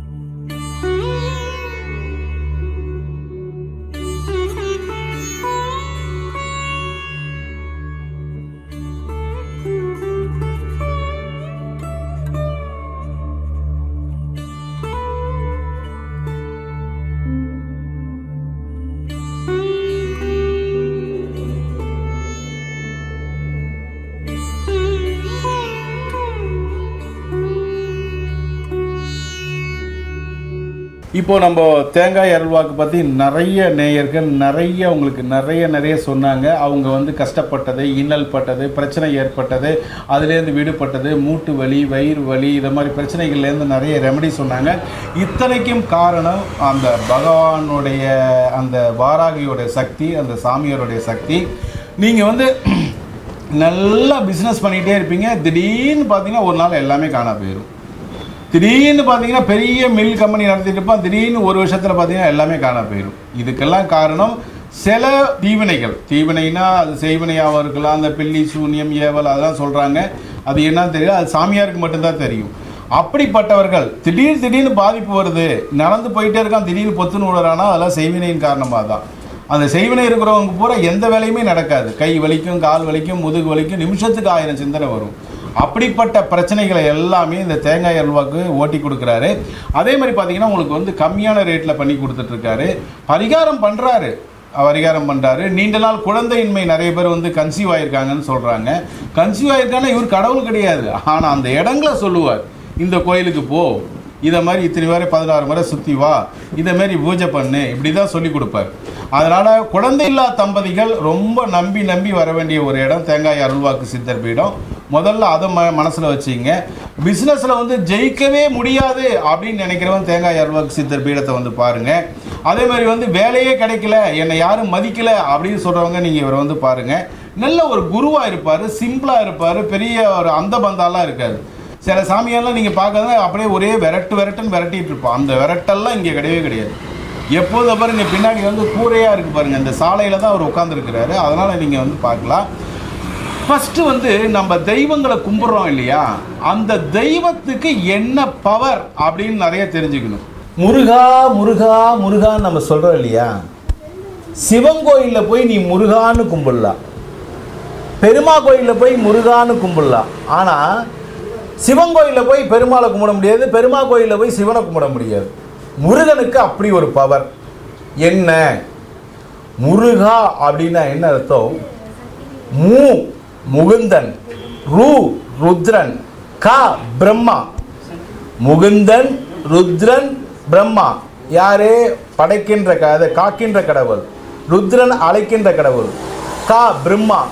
இப்போ நம்ம தேங்காய் அருள்வாக்கு பற்றி நிறைய நேயர்கள் உங்களுக்கு நிறைய சொன்னாங்க. அவங்க வந்து கஷ்டப்பட்டது, இன்னல் பட்டது, பிரச்சனை ஏற்பட்டது, அதுலேருந்து விடுபட்டது, மூட்டு வலி, வயிறு வலி, இதை மாதிரி பிரச்சனைகள்லேருந்து நிறைய ரெமெடி சொன்னாங்க. இத்தனைக்கும் காரணம் அந்த பகவானுடைய அந்த வாராகியோடைய சக்தி, அந்த சாமியாருடைய சக்தி. நீங்கள் வந்து நல்லா பிஸ்னஸ் பண்ணிகிட்டே இருப்பீங்க, திடீர்னு பார்த்தீங்கன்னா ஒரு நாள் எல்லாமே காணா போயிடும். திடீர்னு பார்த்தீங்கன்னா பெரிய மில் கம்பெனி நடத்திட்டு இருப்பான், திடீர்னு ஒரு வருஷத்தில் பார்த்தீங்கன்னா எல்லாமே காண போயிடும். இதுக்கெல்லாம் காரணம் சில தீவினைனா அது செய்வினையாக இருக்கலாம். அந்த பில்லி, சூன்யம், ஏவல் அதெல்லாம் சொல்கிறாங்க. அது என்னன்னு தெரியல, அது சாமியாருக்கு மட்டும்தான் தெரியும். அப்படிப்பட்டவர்கள் திடீர்னு பாதிப்பு வருது, நடந்து போயிட்டே இருக்கான், திடீர்னு பொத்துன்னு விடுறானா அதெல்லாம் செய்வினையின் காரணமாக தான். அந்த செய்வினை இருக்கிறவங்க பூரா எந்த வேலையுமே நடக்காது. கை வலிக்கும், கால் வலிக்கும், முதுகு வலிக்கும், நிமிஷத்துக்கு 1000 சிந்தனை வரும். அப்படிப்பட்ட பிரச்சனைகளை எல்லாமே இந்த தேங்காய் அருள்வாக்கு ஓட்டி கொடுக்குறாரு. அதே மாதிரி பார்த்தீங்கன்னா உங்களுக்கு வந்து கம்மியான ரேட்டில் பண்ணி கொடுத்துட்ருக்காரு. பரிகாரம் பண்ணுறாரு. நீண்ட நாள் குழந்தையின்மை நிறைய பேர் வந்து கன்சீவ் ஆகிருக்காங்கன்னு சொல்கிறாங்க. கன்சீவ் ஆகிருக்காங்கன்னா இவர் கடவுள் கிடையாது. ஆனால் அந்த இடங்களை சொல்லுவார், இந்த கோயிலுக்கு போ, இதை மாதிரி இத்தனை முறை 16 முறை சுற்றி வா, இதை மாதிரி பூஜை பண்ணு, இப்படி தான் சொல்லி கொடுப்பார். அதனால் குழந்தை இல்லா தம்பதிகள் ரொம்ப நம்பி வர வேண்டிய ஒரு இடம் தேங்காய் அருள்வாக்கு சித்தர் பீடம். முதல்ல அதை மனசில் வச்சுங்க. பிஸ்னஸில் வந்து ஜெயிக்கவே முடியாது அப்படின்னு நினைக்கிறவன் தேங்காய் அருள்வாக்கு சித்தர் பீடத்தை வந்து பாருங்கள். அதே மாதிரி வந்து வேலையே கிடைக்கல, என்னை யாரும் மதிக்கலை அப்படின்னு சொல்கிறவங்க நீங்கள் இவரை வந்து பாருங்கள். நல்ல ஒரு குருவாக இருப்பார், சிம்பிளாக இருப்பார், பெரிய ஒரு அந்த பந்தாலாம் இருக்காது. சில சாமியெல்லாம் நீங்கள் பார்க்காத அப்படியே ஒரே விரட்டுன்னு விரட்டிகிட்டு இருப்பான். அந்த விரட்டெல்லாம் இங்கே கிடையவே கிடையாது. எப்போதும் பாருங்க பின்னாடி வந்து கூரையாக இருக்குது பாருங்கள், இந்த சாலையில் தான் அவர் உட்காந்துருக்கிறாரு. அதனால் நீங்கள் வந்து பார்க்கலாம். ஃபஸ்ட்டு வந்து நம்ம தெய்வங்களை கும்பிட்றோம் இல்லையா, அந்த தெய்வத்துக்கு என்ன பவர் அப்படின்னு நிறைய தெரிஞ்சுக்கணும். முருகான்னு நம்ம சொல்கிறோம் இல்லையா, சிவன் கோயிலில் போய் நீ முருகான்னு கும்பிடலாம், பெருமா கோயிலில் போய் முருகான்னு கும்பிடலாம். ஆனால் சிவன் கோயிலில் போய் பெருமாளை கும்பிட முடியாது, பெருமா கோயிலில் போய் சிவனை கும்பிட முடியாது. முருகனுக்கு அப்படி ஒரு பவர். என்ன முருகா அப்படின்னா என்ன அர்த்தம்? முகுந்தன், ருத்ரன், பிரம்மா. முகுந்தன், ருத்ரன், பிரம்மா யாரே படைக்கின்ற காக்கின்ற கடவுள், ருத்ரன் அழைக்கின்ற கடவுள், பிரம்மா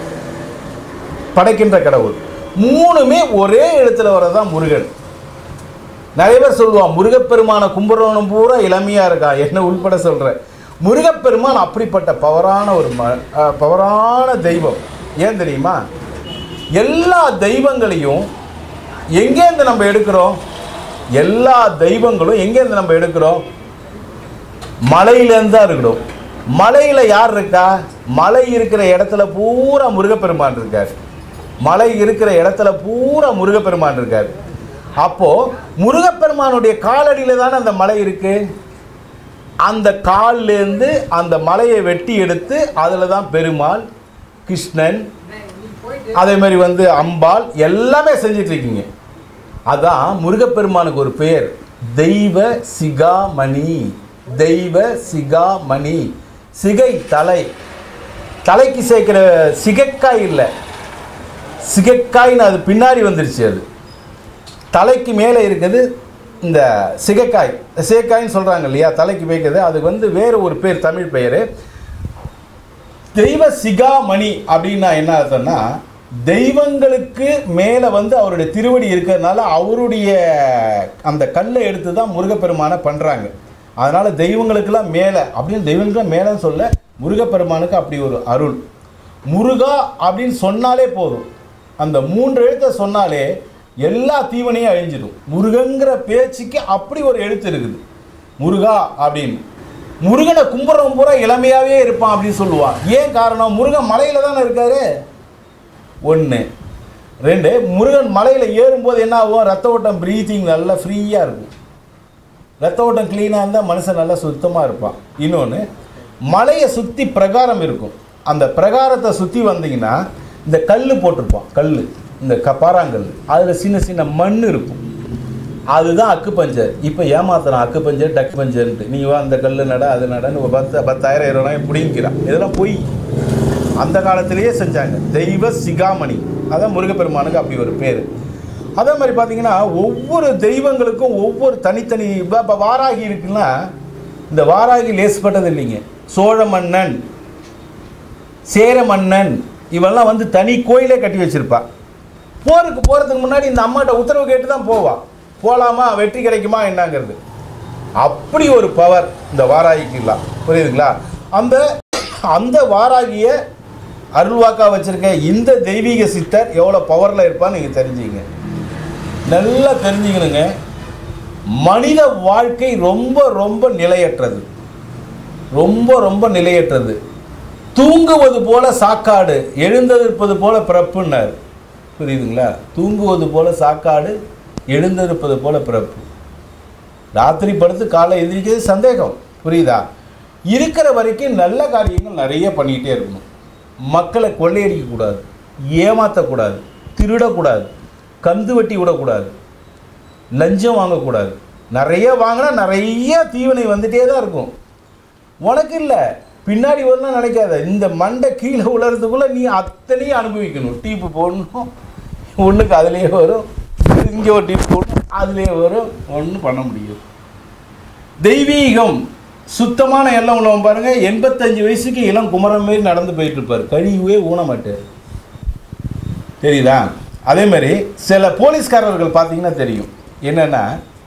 படைக்கின்ற கடவுள். மூணுமே ஒரே இடத்துல வரதான் முருகன். நிறைய பேர் சொல்லுவான் முருகப்பெருமானை கும்பிட்றவனும் பூரா இளமையாக இருக்கா, என்ன உள்பட சொல்கிறேன். முருகப்பெருமான் அப்படிப்பட்ட பவரான தெய்வம். ஏன் தெரியுமா? எல்லா தெய்வங்களையும் எங்கேருந்து நம்ம எடுக்கிறோம்? எல்லா தெய்வங்களும் எங்கேருந்து நம்ம எடுக்கிறோம்? மலையிலேருந்து தான் இருக்கிறோம். மலையில் யார் இருக்கா? மலை இருக்கிற இடத்துல பூரா முருகப்பெருமான் இருக்கார். மலை இருக்கிற இடத்துல பூரா முருகப்பெருமான் இருக்கார். அப்போ முருகப்பெருமானுடைய காலடியில் தானே அந்த மலை இருக்கு. அந்த காலிலேருந்து அந்த மலையை வெட்டி எடுத்து அதில் தான் பெருமாள், கிருஷ்ணன், அதே மாதிரி வந்து அம்பாள் எல்லாமே செஞ்சிட்டு இருக்கீங்க. அதான் முருகப்பெருமானுக்கு ஒரு பெயர் தெய்வ சிகாமணி. தெய்வ சிகாமணி. சிகை தலை, தலைக்கு சேர்க்கிற சிகைக்காய் இல்லை, சிகைக்காய்னு அது பின்னாடி வந்துருச்சு. அது தலைக்கு மேலே இருக்குது இந்த சிகைக்காய். சிகைக்காய்ன்னு சொல்கிறாங்க இல்லையா, தலைக்கு வைக்கிறது. அதுக்கு வந்து வேறு ஒரு பேர், தமிழ் பெயர். தெய்வ சிகாமணி அப்படின்னா என்ன அர்த்தம்னா, தெய்வங்களுக்கு மேலே வந்து அவருடைய திருவடி இருக்கிறதுனால அவருடைய அந்த கல்லை எடுத்து தான் முருகப்பெருமானை பண்ணுறாங்க. அதனால் தெய்வங்களுக்கெல்லாம் மேலே அப்படின்னு தெய்வங்களுக்கெல்லாம் மேலேன்னு சொல்ல, முருகப்பெருமானுக்கு அப்படி ஒரு அருள். முருகா அப்படின்னு சொன்னாலே போதும், அந்த 3 எழுத்தை சொன்னாலே எல்லா தீவனையும் அழிஞ்சிடும். முருகங்கிற பேச்சுக்கு அப்படி ஒரு எழுத்து இருக்குது முருகா அப்படின்னு. முருகனை கும்புறவன் பூரா இளமையாகவே இருப்பான் அப்படின்னு சொல்லுவான். ஏன் காரணம்? முருகன் மலையில் தானே இருக்காரு. 1 2 முருகன் மலையில் ஏறும்போது என்ன ஆகும்? ரத்த ஓட்டம் ப்ரீத்திங் நல்லா ஃப்ரீயாக இருக்கும். ரத்த ஓட்டம் க்ளீனாக இருந்தால் மனுஷன் நல்லா சுத்தமாக இருப்பான். இன்னொன்று, மலையை சுற்றி பிரகாரம் இருக்கும். அந்த பிரகாரத்தை சுற்றி வந்தீங்கன்னா இந்த கல் போட்டிருப்பான், கல், இந்த பாறாங்கல், அதில் சின்ன சின்ன மண் இருக்கும். அதுதான் அக்கு பஞ்சர். இப்போ ஏமாத்துறான் அக்கு பஞ்சர் டக்கு பஞ்சர்ன்ட்டு. நீ வா அந்த கல் நட அது நடன்னு 10,000 20,000 பிடிங்கிறான். இதெல்லாம் பொய். அந்த காலத்திலேயே செஞ்சாங்க. தெய்வ சிகாமணி, அதான் முருகப்பெருமானுக்கு அப்படி ஒரு பேர். அதே மாதிரி பார்த்தீங்கன்னா ஒவ்வொரு தெய்வங்களுக்கும் ஒவ்வொரு தனித்தனி. இப்போ வாராகி இருக்குன்னா, இந்த வாராகி லேசுப்பட்டது இல்லைங்க. சோழ மன்னன், சேர மன்னன், இவெல்லாம் வந்து தனி கோயிலே கட்டி வச்சிருப்பா. போருக்கு போகிறதுக்கு முன்னாடி இந்த அம்மாட்ட உத்தரவு கேட்டு தான் போவா. போகலாமா, வெற்றி கிடைக்குமா என்னங்கிறது. அப்படி ஒரு பவர் இந்த வாராகிக்குலாம், புரியுதுங்களா? அந்த வாராகிய அருள்வாக்கா வச்சிருக்க இந்த தெய்வீக சித்தர் எவ்வளோ பவரில் இருப்பான்னு நீங்கள் தெரிஞ்சுங்க. நல்லா தெரிஞ்சுக்கணுங்க. மனித வாழ்க்கை ரொம்ப ரொம்ப நிலையற்றது, ரொம்ப ரொம்ப நிலையற்றது. தூங்குவது போல சாக்காடு, எழுந்திருப்பது போல பிறப்புன்னார். புரியுதுங்களா? தூங்குவது போல சாக்காடு, எழுந்திருப்பது போல பிறப்பு. ராத்திரி படுத்து காலை எதிர்க்கிறது சந்தேகம். புரியுதா? இருக்கிற வரைக்கும் நல்ல காரியங்கள் நிறைய பண்ணிக்கிட்டே இருக்கணும். மக்களை கொள்ளையடிக்கக்கூடாது, ஏமாற்றக்கூடாது, திருடக்கூடாது, கந்து வட்டி விடக்கூடாது, லஞ்சம் வாங்கக்கூடாது. நிறைய வாங்கினா நிறைய தீவனை வந்துட்டே தான் இருக்கும். உனக்கு இல்லை, பின்னாடி வரணும் நினைக்காத. இந்த மண்டை கீழே உலறதுக்குள்ளே நீ அத்தனையும் அனுபவிக்கணும். டீப்பு போடணும், ஒன்றுக்கு அதுலேயே வரும், இங்கே ஒரு டீப் போடணும், அதுலேயே வரும், ஒன்றும் பண்ண முடியும். தெய்வீகம் சுத்தமான எல்லாம் உள்ளவன் பாருங்கள், 85 வயசுக்கு இளம் குமரன் மாரி நடந்து போயிட்டு இருப்பார், கழிவே ஊன மாட்டார். தெரியுதா? அதே மாதிரி சில போலீஸ்காரர்கள் பார்த்தீங்கன்னா தெரியும், என்னென்னா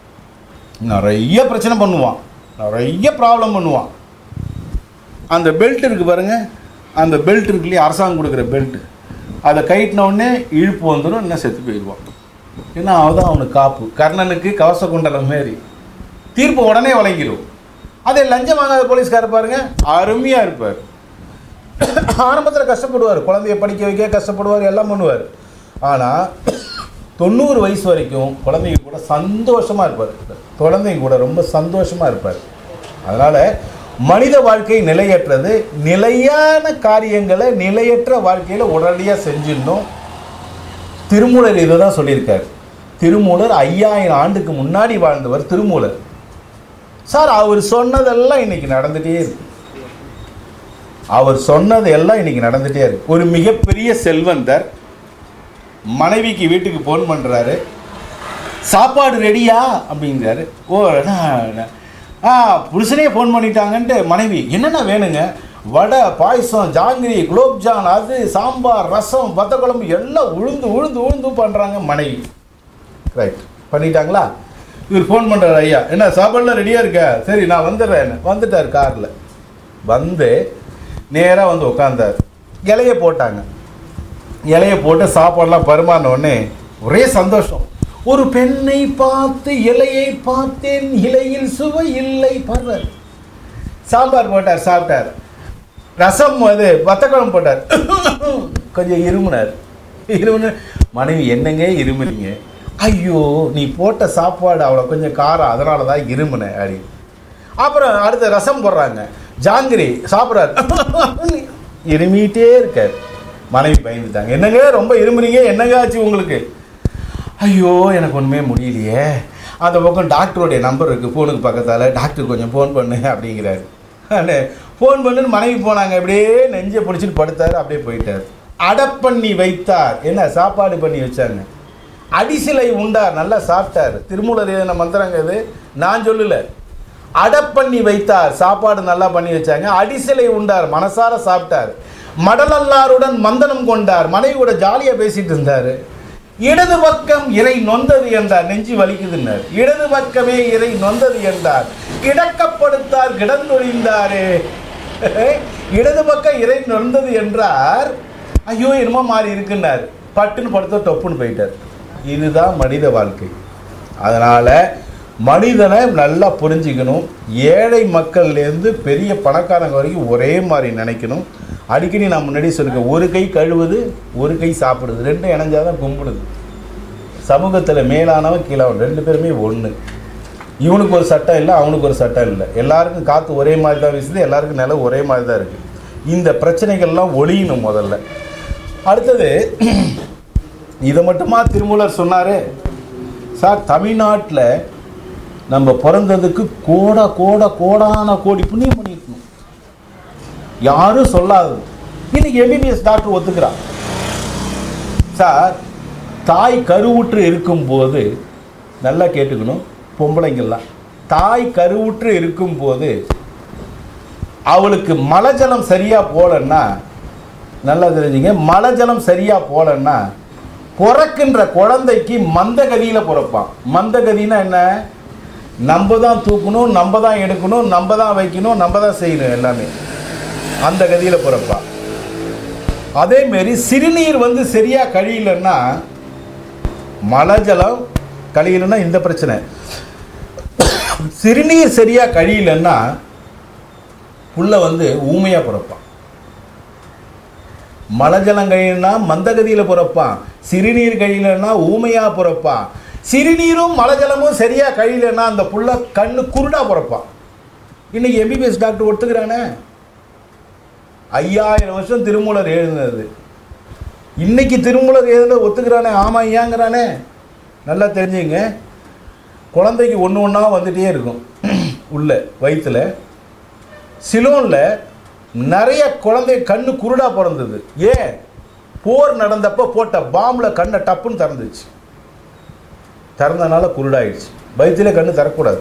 நிறைய பிரச்சனை பண்ணுவான், நிறைய ப்ராப்ளம் பண்ணுவான். அந்த பெல்ட் இருக்குது பாருங்கள், அந்த பெல்ட் இருக்கு இல்லையா, அரசாங்கம் கொடுக்குற பெல்ட்டு, அதை கயிட்டினவுடனே இழுப்பு வந்துடும், இன்னும் செத்து போயிடுவான். ஏன்னா அதுதான் அவனுக்கு காப்பு. கர்ணனுக்கு கவச குண்டலம் மாரி தீர்ப்பு உடனே வழங்கிடும். அதே லஞ்சம் வாங்காத போலீஸ்காரர் பாருங்கள், அருமையாக இருப்பார். ஆரம்பத்தில் கஷ்டப்படுவார், குழந்தைய படிக்க வைக்க கஷ்டப்படுவார், எல்லாம் பண்ணுவார். ஆனால் 90 வயசு வரைக்கும் குழந்தைங்க கூட சந்தோஷமாக இருப்பார், குழந்தைங்க கூட ரொம்ப சந்தோஷமாக இருப்பார். அதனால் மனித வாழ்க்கை நிலையற்றது. நிலையான காரியங்களை நிலையற்ற வாழ்க்கையில் உடனடியாக செஞ்சிடணும். திருமூலர் இதை தான் சொல்லியிருக்கார். திருமூலர் 5000 ஆண்டுக்கு முன்னாடி வாழ்ந்தவர் திருமூலர். சார், அவர் சொன்னதெல்லாம் இன்னைக்கு நடந்துகிட்டே இருக்கு. அவர் சொன்னது எல்லாம் இன்னைக்கு நடந்துகிட்டே இருக்கு. ஒரு மிகப்பெரிய செல்வந்தர் மனைவிக்கு வீட்டுக்கு ஃபோன் பண்ணுறாரு, சாப்பாடு ரெடியா அப்படிங்கிறாரு. புருஷனே ஃபோன் பண்ணிட்டாங்கன்ட்டு மனைவி, என்னென்ன வேணுங்க? வடை, பாயசம், ஜாங்கிரி, குலோப்ஜான், அது சாம்பார், ரசம், வத்த குழம்பு எல்லாம் உழுந்து உழுந்து உழுந்து பண்ணுறாங்க மனைவி. ரைட், பண்ணிட்டாங்களா? இவர் ஃபோன் பண்ணுறாரு, ஐயா என்ன சாப்பாடுலாம் ரெடியாக இருக்கா? சரி நான் வந்துடுறேன். வந்துட்டார். காரில் வந்து நேராக வந்து உட்காந்தார். இலையை போட்டாங்க. இலையை போட்டு சாப்பாடெலாம் பரிமாறின உடனே ஒரே சந்தோஷம். ஒரு பெண்ணை பார்த்து இலையை பார்த்தேன், இலையில் சுவை இல்லை பாரு. சாம்பார் போட்டார், சாப்பிட்டார். ரசம், அது வத்தக்குழம்பு போட்டார், கொஞ்சம் இருமுனார். மனைவி, என்னங்க இருமுறீங்க? ஐயோ, நீ போட்ட சாப்பாடு அவ்வளோ கொஞ்சம் காரம், அதனால தான் இருமுனை அப்படி. அப்புறம் அடுத்த ரசம் போடுறாங்க, ஜாங்கிரி சாப்பிட்றாரு, இருமிகிட்டே இருக்கார். மனைவி பயந்துட்டாங்க, என்னங்க ரொம்ப இருமுறீங்க, என்னங்க ஆச்சு உங்களுக்கு? ஐயோ, எனக்கு ஒன்றுமே முடியலையே. அந்த பக்கம் டாக்டருடைய நம்பர் இருக்குது ஃபோனுக்கு பக்கத்தால், டாக்டர் கொஞ்சம் ஃபோன் பண்ணு அப்படிங்கிறாரு. ஃபோன் பண்ணுன்னு மனைவி போனாங்க. அப்படியே நெஞ்சை பிடிச்சிட்டு படுத்தார், அப்படியே போயிட்டார். அடப்பண்ணி வைத்தார், என்ன சாப்பாடு பண்ணி வச்சாங்க. அடிசிலை உண்டார், நல்லா சாப்பிட்டார். திருமூலர் எழுதின மந்திரங்க இது, நான் சொல்லலை. அடப்பண்ணி வைத்தார், சாப்பாடு நல்லா பண்ணி வச்சாங்க. அடிசிலை உண்டார், மனசார சாப்பிட்டார். மடலல்லாருடன் மந்தனம் கொண்டார், மனைவியோட ஜாலியா பேசிட்டு இருந்தாரு. இடது பக்கம் இறை நொந்தது என்றார், நெஞ்சு வலிக்குதுன்னார். இடது பக்கமே இறை நொந்தது என்றார், கிடக்கப்படுத்தார் கிடந்தொழிந்தாரே. இடது பக்கம் இறை நொந்தது என்றார், ஐயோ என்னமோ மாறி இருக்குன்னார், பட்டுன்னு படுத்த டொப்புன்னு போயிட்டார். இதுதான் மனித வாழ்க்கை. அதனால மனிதனை நல்லா புரிஞ்சுக்கணும். ஏழை மக்கள்லேருந்து பெரிய பணக்காரங்க வரைக்கும் ஒரே மாதிரி நினைக்கணும். அடிக்கடி நான் முன்னாடி சொல்லிருக்கேன், ஒரு கை கழுவுது ஒரு கை சாப்பிடுது, ரெண்டும் இணைஞ்சாதான் கும்பிடுது. சமூகத்தில் மேலானவன் கீழானவன் ரெண்டு பேருமே ஒன்று. இவனுக்கு ஒரு சட்டம் இல்லை, அவனுக்கு ஒரு சட்டம் இல்லை. எல்லாருக்கும் காற்று ஒரே மாதிரி தான் வீசுது, எல்லாருக்கும் நிலம் ஒரே மாதிரி தான் இருக்குது. இந்த பிரச்சனைகள்லாம் ஒழியணும் முதல்ல. அடுத்தது, இதை மட்டுமா திருமூலர் சொன்னார்? சார், தமிழ்நாட்டில் நம்ம பிறந்ததுக்கு கோடான கோடி புண்ணியம் பண்ணியிருக்கணும். யாரும் சொல்லாது. இன்னைக்கு எம்பிபிஎஸ் டாக்டர் ஒத்துக்கிறான். சார், தாய் கருவுற்று இருக்கும்போது, நல்லா கேட்டுக்கணும் பொம்பளைங்கள்லாம், தாய் கருவுற்று இருக்கும்போது அவளுக்கு மலஜலம் சரியா போலன்னா, நல்லா தெரிஞ்சுங்க, மலஜலம் சரியா போலன்னா பிறக்கின்ற குழந்தைக்கு மந்தகதியில் பிறப்பான். மந்தகதினா என்ன? நம்ம தான் தூக்கணும், நம்ம தான் எடுக்கணும், நம்ம தான் வைக்கணும், நம்ம தான் செய்யணும், எல்லாமே அந்த கதியில் பிறப்பான். அதேமாரி சிறுநீர் சரியா கழியலன்னா, மலஜலம் கழியலன்னா இந்த பிரச்சனை, சிறுநீர் சரியா கழியலன்னா புள்ள ஊமையா பிறப்பான். மலஜலம் கழியலன்னா மந்தகதியில் பிறப்பான், சிறுநீர் கழியலன்னா ஊமையா பிறப்பான். சிறுநீரும் மலஜலமும் சரியா கழியலன்னா அந்த புள்ள கண்ணு குருடா பிறப்பான். இன்னைக்கு எம்பிபிஎஸ் டாக்டர் ஒத்துக்கிறானே. 5000 வருஷம் திருமூலர் எழுதுனது, இன்னைக்கு திருமூலர் எழுதுனது ஒத்துக்கிறானே. ஆமா ஐயாங்கிறானே. நல்லா தெரிஞ்சுங்க, குழந்தைக்கு ஒன்று ஒன்றா வந்துட்டே இருக்கும் உள்ள வயிற்றுல. சிலோனில் நிறைய குழந்தை கண்ணு குருடா பிறந்தது. ஏன்? போர் நடந்தப்போ போட்ட பாம்பில் கண்ணை டப்புன்னு திறந்துச்சு. திறந்தனால குருடாயிடுச்சு. வயிற்றுல கண்ணு திறக்கூடாது,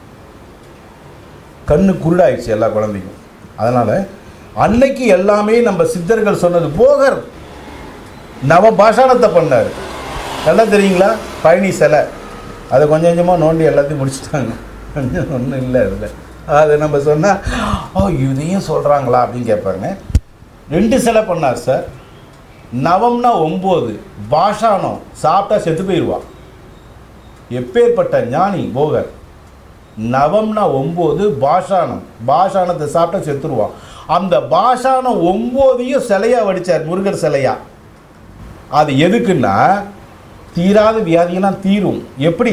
கண்ணு குருடாயிடுச்சு எல்லா குழந்தைக்கும். அதனால் அன்னைக்கு எல்லாமே நம்ம சித்தர்கள் சொன்னது. போகர் நவ பாஷாணத்தை பண்ணார், நல்லா தெரியுங்களா? பழனி சிலை அதை கொஞ்சம் கொஞ்சமாக நோண்டி எல்லாத்தையும் முடிச்சுட்டாங்க. கொஞ்சம் ஒன்றும் இல்லை அதில். அது நம்ம சொன்னால், ஓ இதையும் சொல்கிறாங்களா அப்படின்னு கேட்பாங்க. 2 சிலை பண்ணார் சார். நவம்னா 9, பாஷாணம் சாப்பிட்டா செத்து போயிடுவான். எப்பேற்பட்ட ஞானி போகர். நவம்னா 9, பாஷாணத்தை சாப்பிட்டா செத்துருவான். அந்த பாஷாணம் 9ஐயும் சிலையா வடிச்சார், முருகர் சிலையா. அது எதுக்குன்னா, தீராத வியாதியெல்லாம் தீரும். எப்படி?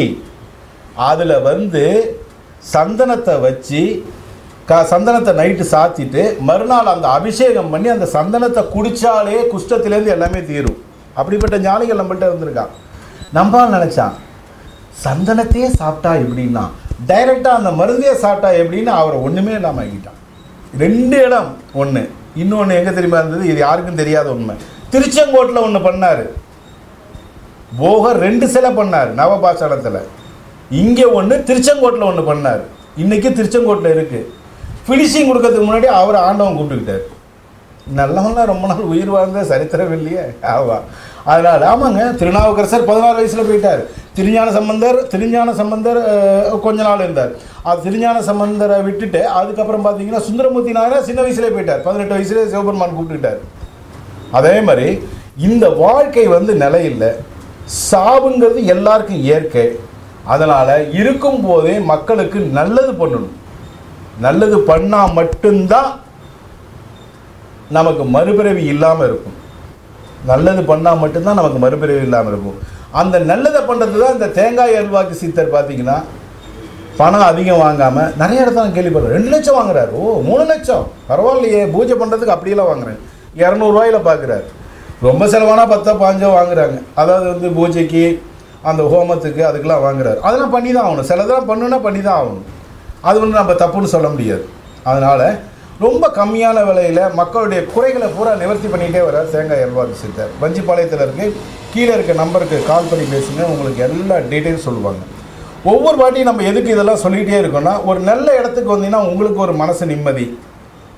அதில் சந்தனத்தை வச்சு சந்தனத்தை நைட்டு சாத்திட்டு மறுநாள் அந்த அபிஷேகம் பண்ணி அந்த சந்தனத்தை குடித்தாலே குஷ்டத்திலேருந்து எல்லாமே தீரும். அப்படிப்பட்ட ஞானிகள் நம்மள்கிட்ட இருந்திருக்கான். நம்பால் நினச்சான் சந்தனத்தையே சாப்பிட்டா எப்படின்னா, டைரெக்டாக அந்த மருந்தையே சாப்பிட்டா எப்படின்னு அவரை ஒன்றுமே இல்லாமல் ஆகிட்டான். 2 இடம். ஒன்று, இன்னொன்று எங்கே தெரியுமா இருந்தது? இது யாருக்கும் தெரியாத உண்மை. திருச்செங்கோட்டில் ஒன்று பண்ணார் போகர். 2 சிலை பண்ணார் நவபாஷாணத்தில். இங்கே ஒன்று, திருச்செங்கோட்டில் ஒன்று பண்ணார். இன்றைக்கி திருச்செங்கோட்டில் இருக்குது. ஃபினிஷிங் கொடுக்கறதுக்கு முன்னாடி அவர் ஆண்டவன் கூப்பிட்டுக்கிட்டார். நல்லவன்லாம் ரொம்ப நாள் உயிர் வாழ்ந்த சரித்திரம் இல்லையே. அதனால் ஆமாங்க, திருநாவுக்கரசர் 16 வயசில் போயிட்டார். திருஞான சம்பந்தர் கொஞ்ச நாள் இருந்தார். அது திருஞான சம்பந்தரை விட்டுட்டு அதுக்கப்புறம் பார்த்தீங்கன்னா சுந்தரமூர்த்தி நாயனார் சின்ன வயசுலேயே போயிட்டார். 18 வயசுலேயே சிவபெருமான் கூப்பிட்டுக்கிட்டார். அதே மாதிரி இந்த வாழ்க்கை நிலையில்லை. சாவுங்கிறது எல்லாருக்கும் இயற்கை. அதனால் இருக்கும் போதே மக்களுக்கு நல்லது பண்ணணும். நல்லது பண்ணால் மட்டும்தான் நமக்கு மறுபிறவி இல்லாமல் இருக்கும். நல்லது பண்ணால் மட்டும்தான் நமக்கு மறுபிறவி இல்லாமல் இருக்கும். அந்த நல்லதை பண்ணுறது தான் இந்த தேங்காய் அல்வாக்கு சித்தர். பார்த்தீங்கன்னா பணம் அதிகம் வாங்காமல் நிறைய இடத்துல நான் கேள்விப்படுறேன். 2 லட்சம் வாங்குறாரு. ஓ 3 லட்சம் பரவாயில்லையே, பூஜை பண்ணுறதுக்கு அப்படியெல்லாம் வாங்குறேன். 200 ரூபாயில் பார்க்குறாரு. ரொம்ப செலவானா 10 15 வாங்குறாங்க. அதாவது பூஜைக்கு அந்த ஹோமத்துக்கு அதுக்கெல்லாம் வாங்குறாரு. அதெல்லாம் பண்ணி தான் ஆகணும். சிலதெல்லாம் பண்ணுன்னா பண்ணி தான் ஆகணும். அது நம்ம தப்புன்னு சொல்ல முடியாது. அதனால் ரொம்ப கம்மியான விலையில் மக்களுடைய குறைகளை பூரா நிவர்த்தி பண்ணிகிட்டே வர தேங்காய் அல்வாக்கு சித்தர் வஞ்சிப்பாளையத்தில் இருக்குது. கீழே இருக்க நம்பருக்கு கால் பண்ணி பேசுங்க, உங்களுக்கு எல்லா டீட்டெயில்ஸ் சொல்லுவாங்க. ஒவ்வொரு வாட்டியும் நம்ம எதுக்கு இதெல்லாம் சொல்லிகிட்டே இருக்கோம்னா, ஒரு நல்ல இடத்துக்கு வந்தீங்கன்னா உங்களுக்கு ஒரு மனசு நிம்மதி.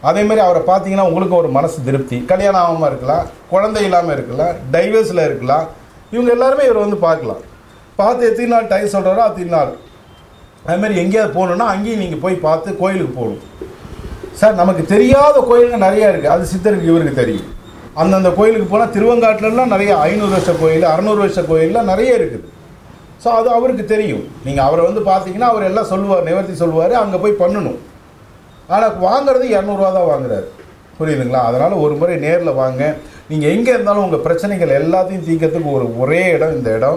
அதே மாதிரி அவரை பார்த்தீங்கன்னா உங்களுக்கு ஒரு மனசு திருப்தி. கல்யாணம் ஆகாமல் இருக்கலாம், குழந்தை இல்லாமல் இருக்கலாம், டைவர்ஸில் இருக்கலாம். இவங்க எல்லாருமே இவரை வந்து பார்க்கலாம். பார்த்து எத்தனை நாள் டைம் சொல்கிறாரோ அத்தனை நாள். அதுமாதிரி எங்கேயாவது போகணுன்னா அங்கேயும் நீங்கள் போய் பார்த்து கோயிலுக்கு போகணும். சார் நமக்கு தெரியாத கோயிலுங்க நிறையா இருக்குது, அது சித்தருக்கு இவருக்கு தெரியும். அந்தந்த கோயிலுக்கு போனால் திருவங்காட்டிலலாம் நிறைய 500 வருஷ கோயில் 600 வருஷ கோயிலெலாம் நிறைய இருக்குது. ஸோ அது அவருக்கு தெரியும். நீங்கள் அவரை வந்து பார்த்தீங்கன்னா அவர் எல்லாம் சொல்லுவார், நிவர்த்தி சொல்லுவார், அங்கே போய் பண்ணணும். ஆனால் வாங்குறது 200 ரூபா தான் வாங்குறாரு. புரியுதுங்களா? அதனால் ஒரு முறை நேரில் வாங்க. நீங்கள் எங்கே இருந்தாலும் உங்கள் பிரச்சனைகள் எல்லாத்தையும் தீர்க்கறதுக்கு ஒரே இடம் இந்த இடம்.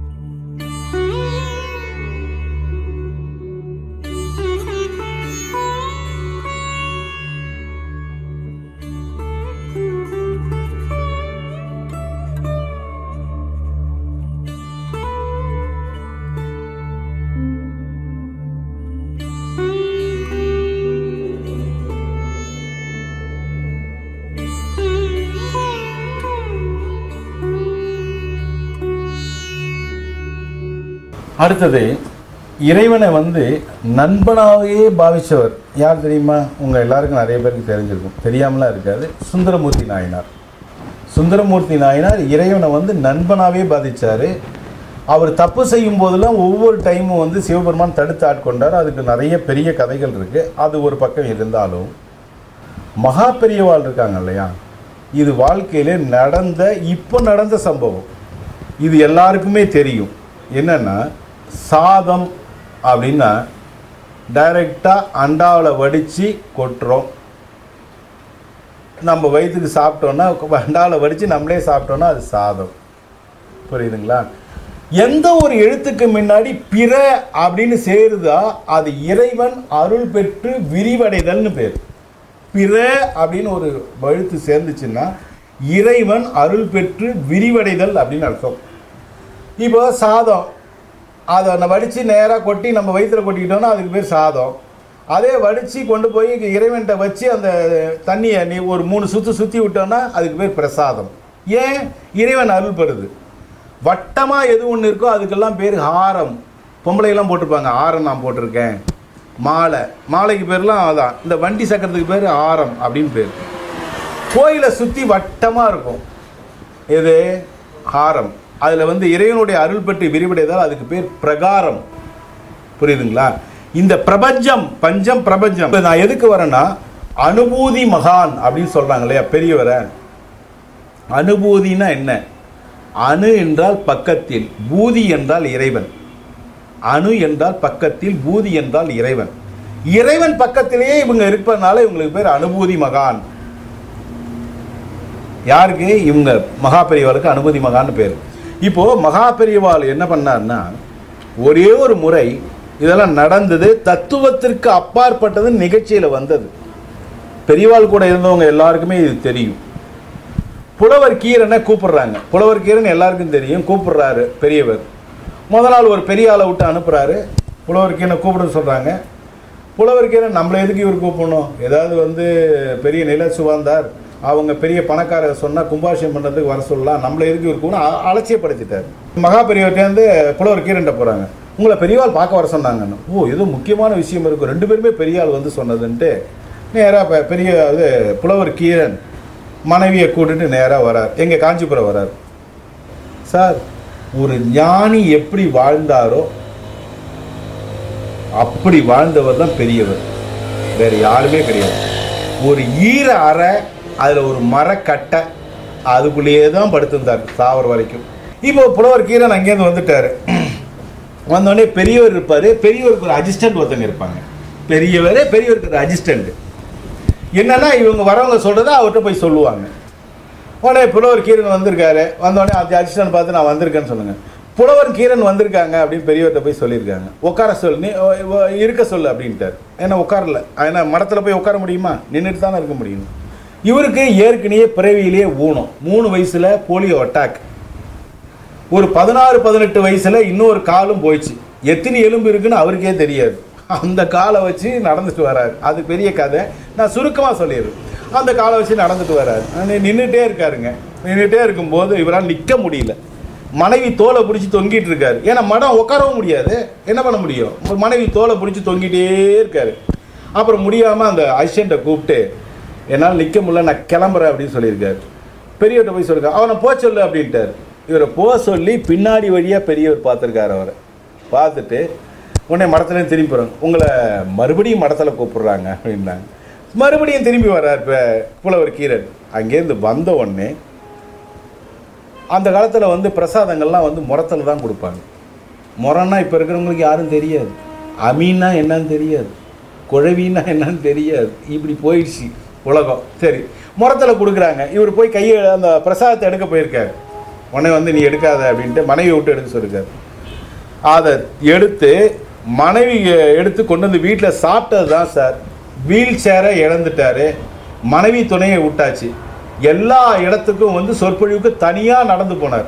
அடுத்தது இறைவனை வந்து நண்பனாகவே பாவிச்சவர் யார் தெரியுமா? உங்கள் எல்லாருக்கும் நிறைய பேருக்கு தெரிஞ்சிருக்கும், தெரியாமலாம் இருக்காது. சுந்தரமூர்த்தி நாயனார். சுந்தரமூர்த்தி நாயனார் இறைவனை வந்து நண்பனாகவே பாதித்தார். அவர் தப்பு செய்யும் போதெல்லாம் ஒவ்வொரு டைமும் வந்து சிவபெருமான் தடுத்து ஆட்கொண்டார். அதுக்கு நிறைய பெரிய கதைகள் இருக்குது. அது ஒரு பக்கம் இருந்தாலும் மகா பெரியவாள் இருக்காங்க இல்லையா, இது வாழ்க்கையிலே இப்போ நடந்த சம்பவம். இது எல்லாருக்குமே தெரியும். என்னென்னா, சாதம் அப்படின்னா டைரெக்டாக அண்டாவில் வடித்து கொட்டுறோம். நம்ம வயிற்றுக்கு சாப்பிட்டோன்னா அண்டாவில் வடித்து நம்மளே சாப்பிட்டோன்னா அது சாதம். புரியுதுங்களா? எந்த ஒரு எழுத்துக்கு முன்னாடி பிற அப்படின்னு சேருதா அது இறைவன் அருள் பெற்று விரிவடைதல்னு பேர். பிற அப்படின்னு ஒரு எழுத்து சேர்ந்துச்சுன்னா இறைவன் அருள் பெற்று விரிவடைதல் அப்படின்னு அர்த்தம். இப்போ சாதம் அதை வடித்து நேராக கொட்டி நம்ம வயிற்றில் கொட்டிக்கிட்டோன்னா அதுக்கு பேர் சாதம். அதே வடித்து கொண்டு போய் இறைவன்கிட்ட வச்சு அந்த தண்ணியை நீ ஒரு 3 சுற்று சுற்றி விட்டோன்னா அதுக்கு பேர் பிரசாதம். ஏன்? இறைவன் அருள் பெறுது. வட்டமாக எது ஒன்று இருக்கோ அதுக்கெல்லாம் பேர் ஹாரம். பொம்பளையெல்லாம் போட்டிருப்பாங்க, ஹாரம் நான் போட்டிருக்கேன். மாலைக்கு பேர்லாம் அதான். இந்த வண்டி சக்கரத்துக்கு பேர் ஆரம் அப்படின்னு பேர். கோயிலை சுற்றி வட்டமாக இருக்கும், எது? ஹாரம். அதில் வந்து இறைவனுடைய அருள் பெற்று விரிவடைதால் அதுக்கு பேர் பிரகாரம். புரியுதுங்களா? இந்த பிரபஞ்சம் பஞ்சம் பிரபஞ்சம். நான் எதுக்கு வரேன்னா, அனுபூதி மகான் அப்படின்னு சொல்கிறாங்க இல்லையா பெரியவரை. அனுபூதினா என்ன? அணு என்றால் பக்கத்தில், பூதி என்றால் இறைவன். அணு என்றால் பக்கத்தில், பூதி என்றால் இறைவன். இறைவன் பக்கத்திலேயே இவங்க இருப்பதனால இவங்களுக்கு பேர் அனுபூதி மகான். யாருக்கு? இவங்க மகா பெரியவாளுக்கு அனுபூதி மகான்னு பேர். இப்போ மகா பெரியவாள் என்ன பண்ணார்னா, ஒரே ஒரு முறை இதெல்லாம் நடந்தது, தத்துவத்திற்கு அப்பாற்பட்டது நிகழ்ச்சியில் வந்தது. பெரியவாள் கூட இருந்தவங்க எல்லாருக்குமே இது தெரியும். புலவர் கீரனை கூப்பிடுறாங்க. புலவர் கீரன் எல்லாருக்கும் தெரியும். கூப்பிடுறாரு பெரியவர். முதல் நாள் ஒரு பெரிய ஆளை விட்டு அனுப்புகிறாரு. புலவர் கீரனை கூப்பிடுன்னு சொல்கிறாங்க. புலவர் கீரன் நம்மளை எதுக்கு இவர் கூப்பிடணும்? ஏதாவது வந்து பெரிய நில சுவாந்தார் அவங்க பெரிய பணக்காரர் சொன்னால் கும்பாபிஷேகம் பண்ணுறதுக்கு வர சொல்லலாம், நம்மளை எதுக்கு இவர் கூப்பிடணும் அலட்சியப்படுத்திட்டார். மகா பெரியவர்கிட்டேருந்து புலவர் கீரன்ட்ட போகிறாங்க. உங்களை பெரியவாள் பார்க்க வர சொன்னாங்கன்னு. ஓ, ஏதோ முக்கியமான விஷயம் இருக்கும், 2 பேருமே பெரிய ஆள் வந்து சொன்னதுன்ட்டு நேராக பெரிய இது புலவர் கீரன் மனைவியை கூட்டிட்டு நேராக வரார். எங்கள் காஞ்சிபுரம் வரார். சார், ஒரு ஞானி எப்படி வாழ்ந்தாரோ அப்படி வாழ்ந்தவர் தான் பெரியவர், வேறு யாருமே கிடையாது. ஒரு ஈர அறை, அதில் ஒரு மரக்கட்டை, அதுக்குள்ளேயே தான் படுத்திருந்தார் சாவர வரைக்கும். இப்போ புலவர் கீரன் அங்கேருந்து வந்துட்டார். வந்தோடனே பெரியவர் இருப்பார். பெரியவருக்கு ஒரு அசிஸ்டன்ட் ஒருத்தங்க இருப்பாங்க. பெரியவருக்கு ஒரு அசிஸ்டண்ட். என்னன்னா, இவங்க வரவங்க சொல்கிறத அவர்கிட்ட போய் சொல்லுவாங்க. உடனே புலவர் கீரன் வந்திருக்காரு. வந்தோடனே அந்த அசிஸ்டன்ட் பார்த்து நான் வந்திருக்கேன்னு சொல்லுங்கள். புலவர் கீரன் வந்திருக்காங்க அப்படின்னு பெரியவர்கிட்ட போய் சொல்லியிருக்காங்க. உட்கார சொல், நீ இருக்க சொல்லு அப்படின்ட்டார். ஏன்னா உட்காரல, ஏன்னா மரத்தில் போய் உட்கார முடியுமா? நின்றுட்டு தானே இருக்க முடியும். இவருக்கு ஏற்கனவே பிறவியிலேயே ஊனம். 3 வயசில் போலியோ அட்டாக். ஒரு 16-18 வயசில் இன்னொரு காலும் போயிடுச்சு. எத்தனை எலும்பு இருக்குன்னு அவருக்கே தெரியாது. அந்த காலை வச்சு நடந்துட்டு வராரு. அது பெரிய கதை, நான் சுருக்கமாக சொல்லிடுறேன். அந்த காலை வச்சு நடந்துட்டு வராரு. நின்றுட்டே இருக்காருங்க. நின்றுட்டே இருக்கும்போது இவரால் நிற்க முடியல. மனைவி தோலை பிடிச்சி தொங்கிட்டு இருக்காரு. ஏன்னா மடம் உட்காரவும் முடியாது, என்ன பண்ண முடியும்? மனைவி தோலை பிடிச்சி தொங்கிட்டே இருக்காரு. அப்புறம் முடியாமல் அந்த அசிஸ்டண்ட்டை கூப்பிட்டு, என்னால் நிற்க முடியல, நான் கிளம்புறேன் அப்படின்னு சொல்லியிருக்காரு. பெரியவர்கிட்ட போய் சொல்லியிருக்காரு, அவனை போக சொல்லு அப்படின்ட்டார். இவரை போக சொல்லி பின்னாடி வழியாக பெரியவர் பார்த்துருக்காரு. அவரை பார்த்துட்டு உடனே மடத்துலேருந்து திரும்பி போகிறாங்க. உங்களை மறுபடியும் மடத்தில் கூப்பிட்றாங்க அப்படின்னாங்க. மறுபடியும் திரும்பி வர்றார் இப்போ புலவர் கீரன். அங்கேருந்து வந்த உடனே அந்த காலத்தில் வந்து பிரசாதங்கள்லாம் வந்து முறத்தில் தான் கொடுப்பாங்க. முறன்னா இப்போ இருக்கிறவங்களுக்கு யாரும் தெரியாது, அமீன்னா என்னன்னு தெரியாது, குழவின்னா என்னன்னு தெரியாது, இப்படி போயிடுச்சு உலகம். சரி, முறத்தில் கொடுக்குறாங்க. இவர் போய் கையை அந்த பிரசாதத்தை எடுக்க போயிருக்கார். உடனே வந்து நீ எடுக்காத அப்படின்ட்டு மனைவி விட்டு எடுக்க சொல்லியிருக்காரு. அதை எடுத்து மனைவி எடுத்து கொண்டு வந்து வீட்டில் சாப்பிட்டது தான் சார். வீல் சேரை இழந்துட்டாரு, மனைவி துணையை விட்டாச்சு. எல்லா இடத்துக்கும் வந்து சொற்பொழிவுக்கு தனியாக நடந்து போனார்.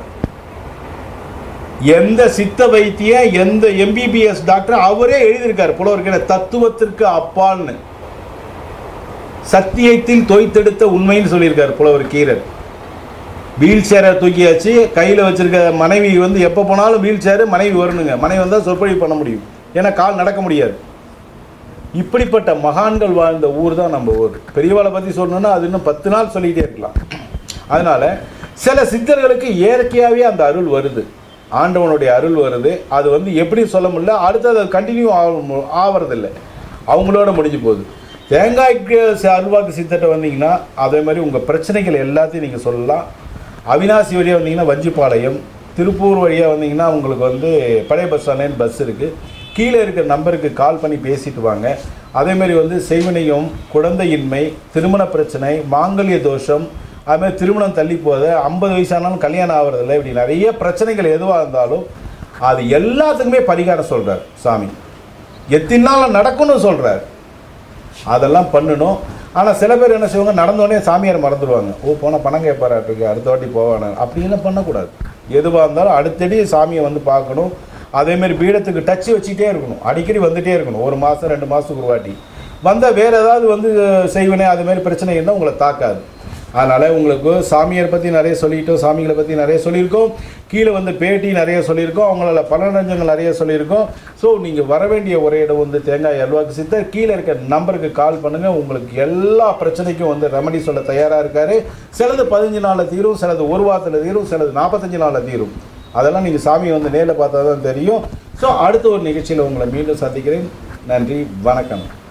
எந்த சித்த வைத்திய எந்த எம்பிபிஎஸ் டாக்டர் அவரே எழுதியிருக்கார் புலவருக்கு தத்துவத்திற்கு அப்பால்னு, சத்தியத்தில் தோய்த்தெடுத்த உண்மைன்னு சொல்லியிருக்கார் புலவர் கீரன். வீல் சேரை தூக்கியாச்சு, கையில் வச்சிருக்க மனைவி வந்து எப்போ போனாலும் வீல் சேரு மனைவி வரணுங்க. மனைவி வந்தால் சொற்பொழிவு பண்ண முடியும், ஏன்னா கால் நடக்க முடியாது. இப்படிப்பட்ட மகான்கள் வாழ்ந்த ஊர் தான் நம்ம ஊர். பெரியவாளை பற்றி சொல்லணும்னா அது இன்னும் 10 நாள் சொல்லிகிட்டே இருக்கலாம். அதனால் சில சித்தர்களுக்கு இயற்கையாகவே அந்த அருள் வருது, ஆண்டவனுடைய அருள் வருது. அது வந்து எப்படி சொல்ல முடியல, அடுத்தது அது கண்டினியூ ஆகிறதில்லை, அவங்களோட முடிஞ்சு போகுது. தேங்காய்க்கு அருள்வாக்கு சித்தட்டை வந்தீங்கன்னா அதே மாதிரி உங்கள் பிரச்சனைகள் எல்லாத்தையும் நீங்கள் சொல்லலாம். அவினாசி வழியாக வந்தீங்கன்னா வஞ்சிப்பாளையம், திருப்பூர் வழியாக வந்தீங்கன்னா உங்களுக்கு வந்து பழைய பஸ் ஸ்டாண்ட்லேருந்து பஸ் இருக்குது. கீழே இருக்கிற நம்பருக்கு கால் பண்ணி பேசிட்டு வாங்க. அதேமாதிரி வந்து செய்வினையும், குழந்தையின்மை, திருமண பிரச்சனை, மாங்கல்ய தோஷம், அதுமாதிரி திருமணம் தள்ளி போகுது, 50 வயசானாலும் கல்யாணம் ஆகிறதில்ல, இப்படி நிறைய பிரச்சனைகள் எதுவாக இருந்தாலும் அது எல்லாத்துக்குமே பரிகாரம் சொல்கிறார் சாமி. எத்தனை நாள் நடக்கும்னு சொல்கிறார், அதெல்லாம் பண்ணணும். ஆனால் சில பேர் என்ன செய்வாங்க, நடந்தோடனே சாமியார் மறந்துடுவாங்க. ஓ போனால் பணம் கேட்பாராட்டுருக்கு, அடுத்த வாட்டி போவானு, அப்படின்லாம் பண்ணக்கூடாது. எதுவாக இருந்தாலும் அடுத்தடி சாமியை வந்து பார்க்கணும். அதேமாரி பீடத்துக்கு டச்சு வச்சுட்டே இருக்கணும், அடிக்கடி வந்துகிட்டே இருக்கணும். 1 மாதம் 2 மாதத்துக்கு ஒரு வாட்டி வந்தால் வேறு ஏதாவது வந்து செய்வனே அதுமாரி பிரச்சனை இருந்தால் உங்களை தாக்காது. அதனால் உங்களுக்கு சாமியார் பற்றி நிறைய சொல்லிட்டோம், சாமிகளை பற்றி நிறைய சொல்லியிருக்கோம், கீழே வந்து பேட்டி நிறைய சொல்லியிருக்கோம், அவங்களால பலனஞ்சங்கள் நிறைய சொல்லியிருக்கோம். ஸோ நீங்கள் வர வேண்டிய ஒரே இடம் வந்து தேங்காய் அல்வாக்கு சித்தர். கீழே இருக்க நம்பருக்கு கால் பண்ணுங்கள். உங்களுக்கு எல்லா பிரச்சனைக்கும் வந்து ரெமடி சொல்ல தயாராக இருக்கார். சிலது 15 நாளில் தீரும், சிலது 1 வாரத்தில் தீரும், சிலது 45 நாளில் தீரும். அதெல்லாம் நீங்கள் சாமியை வந்து நேரில் பார்த்தா தான் தெரியும். ஸோ அடுத்த ஒரு நிகழ்ச்சியில் உங்களை மீண்டும் சந்திக்கிறேன். நன்றி, வணக்கம்.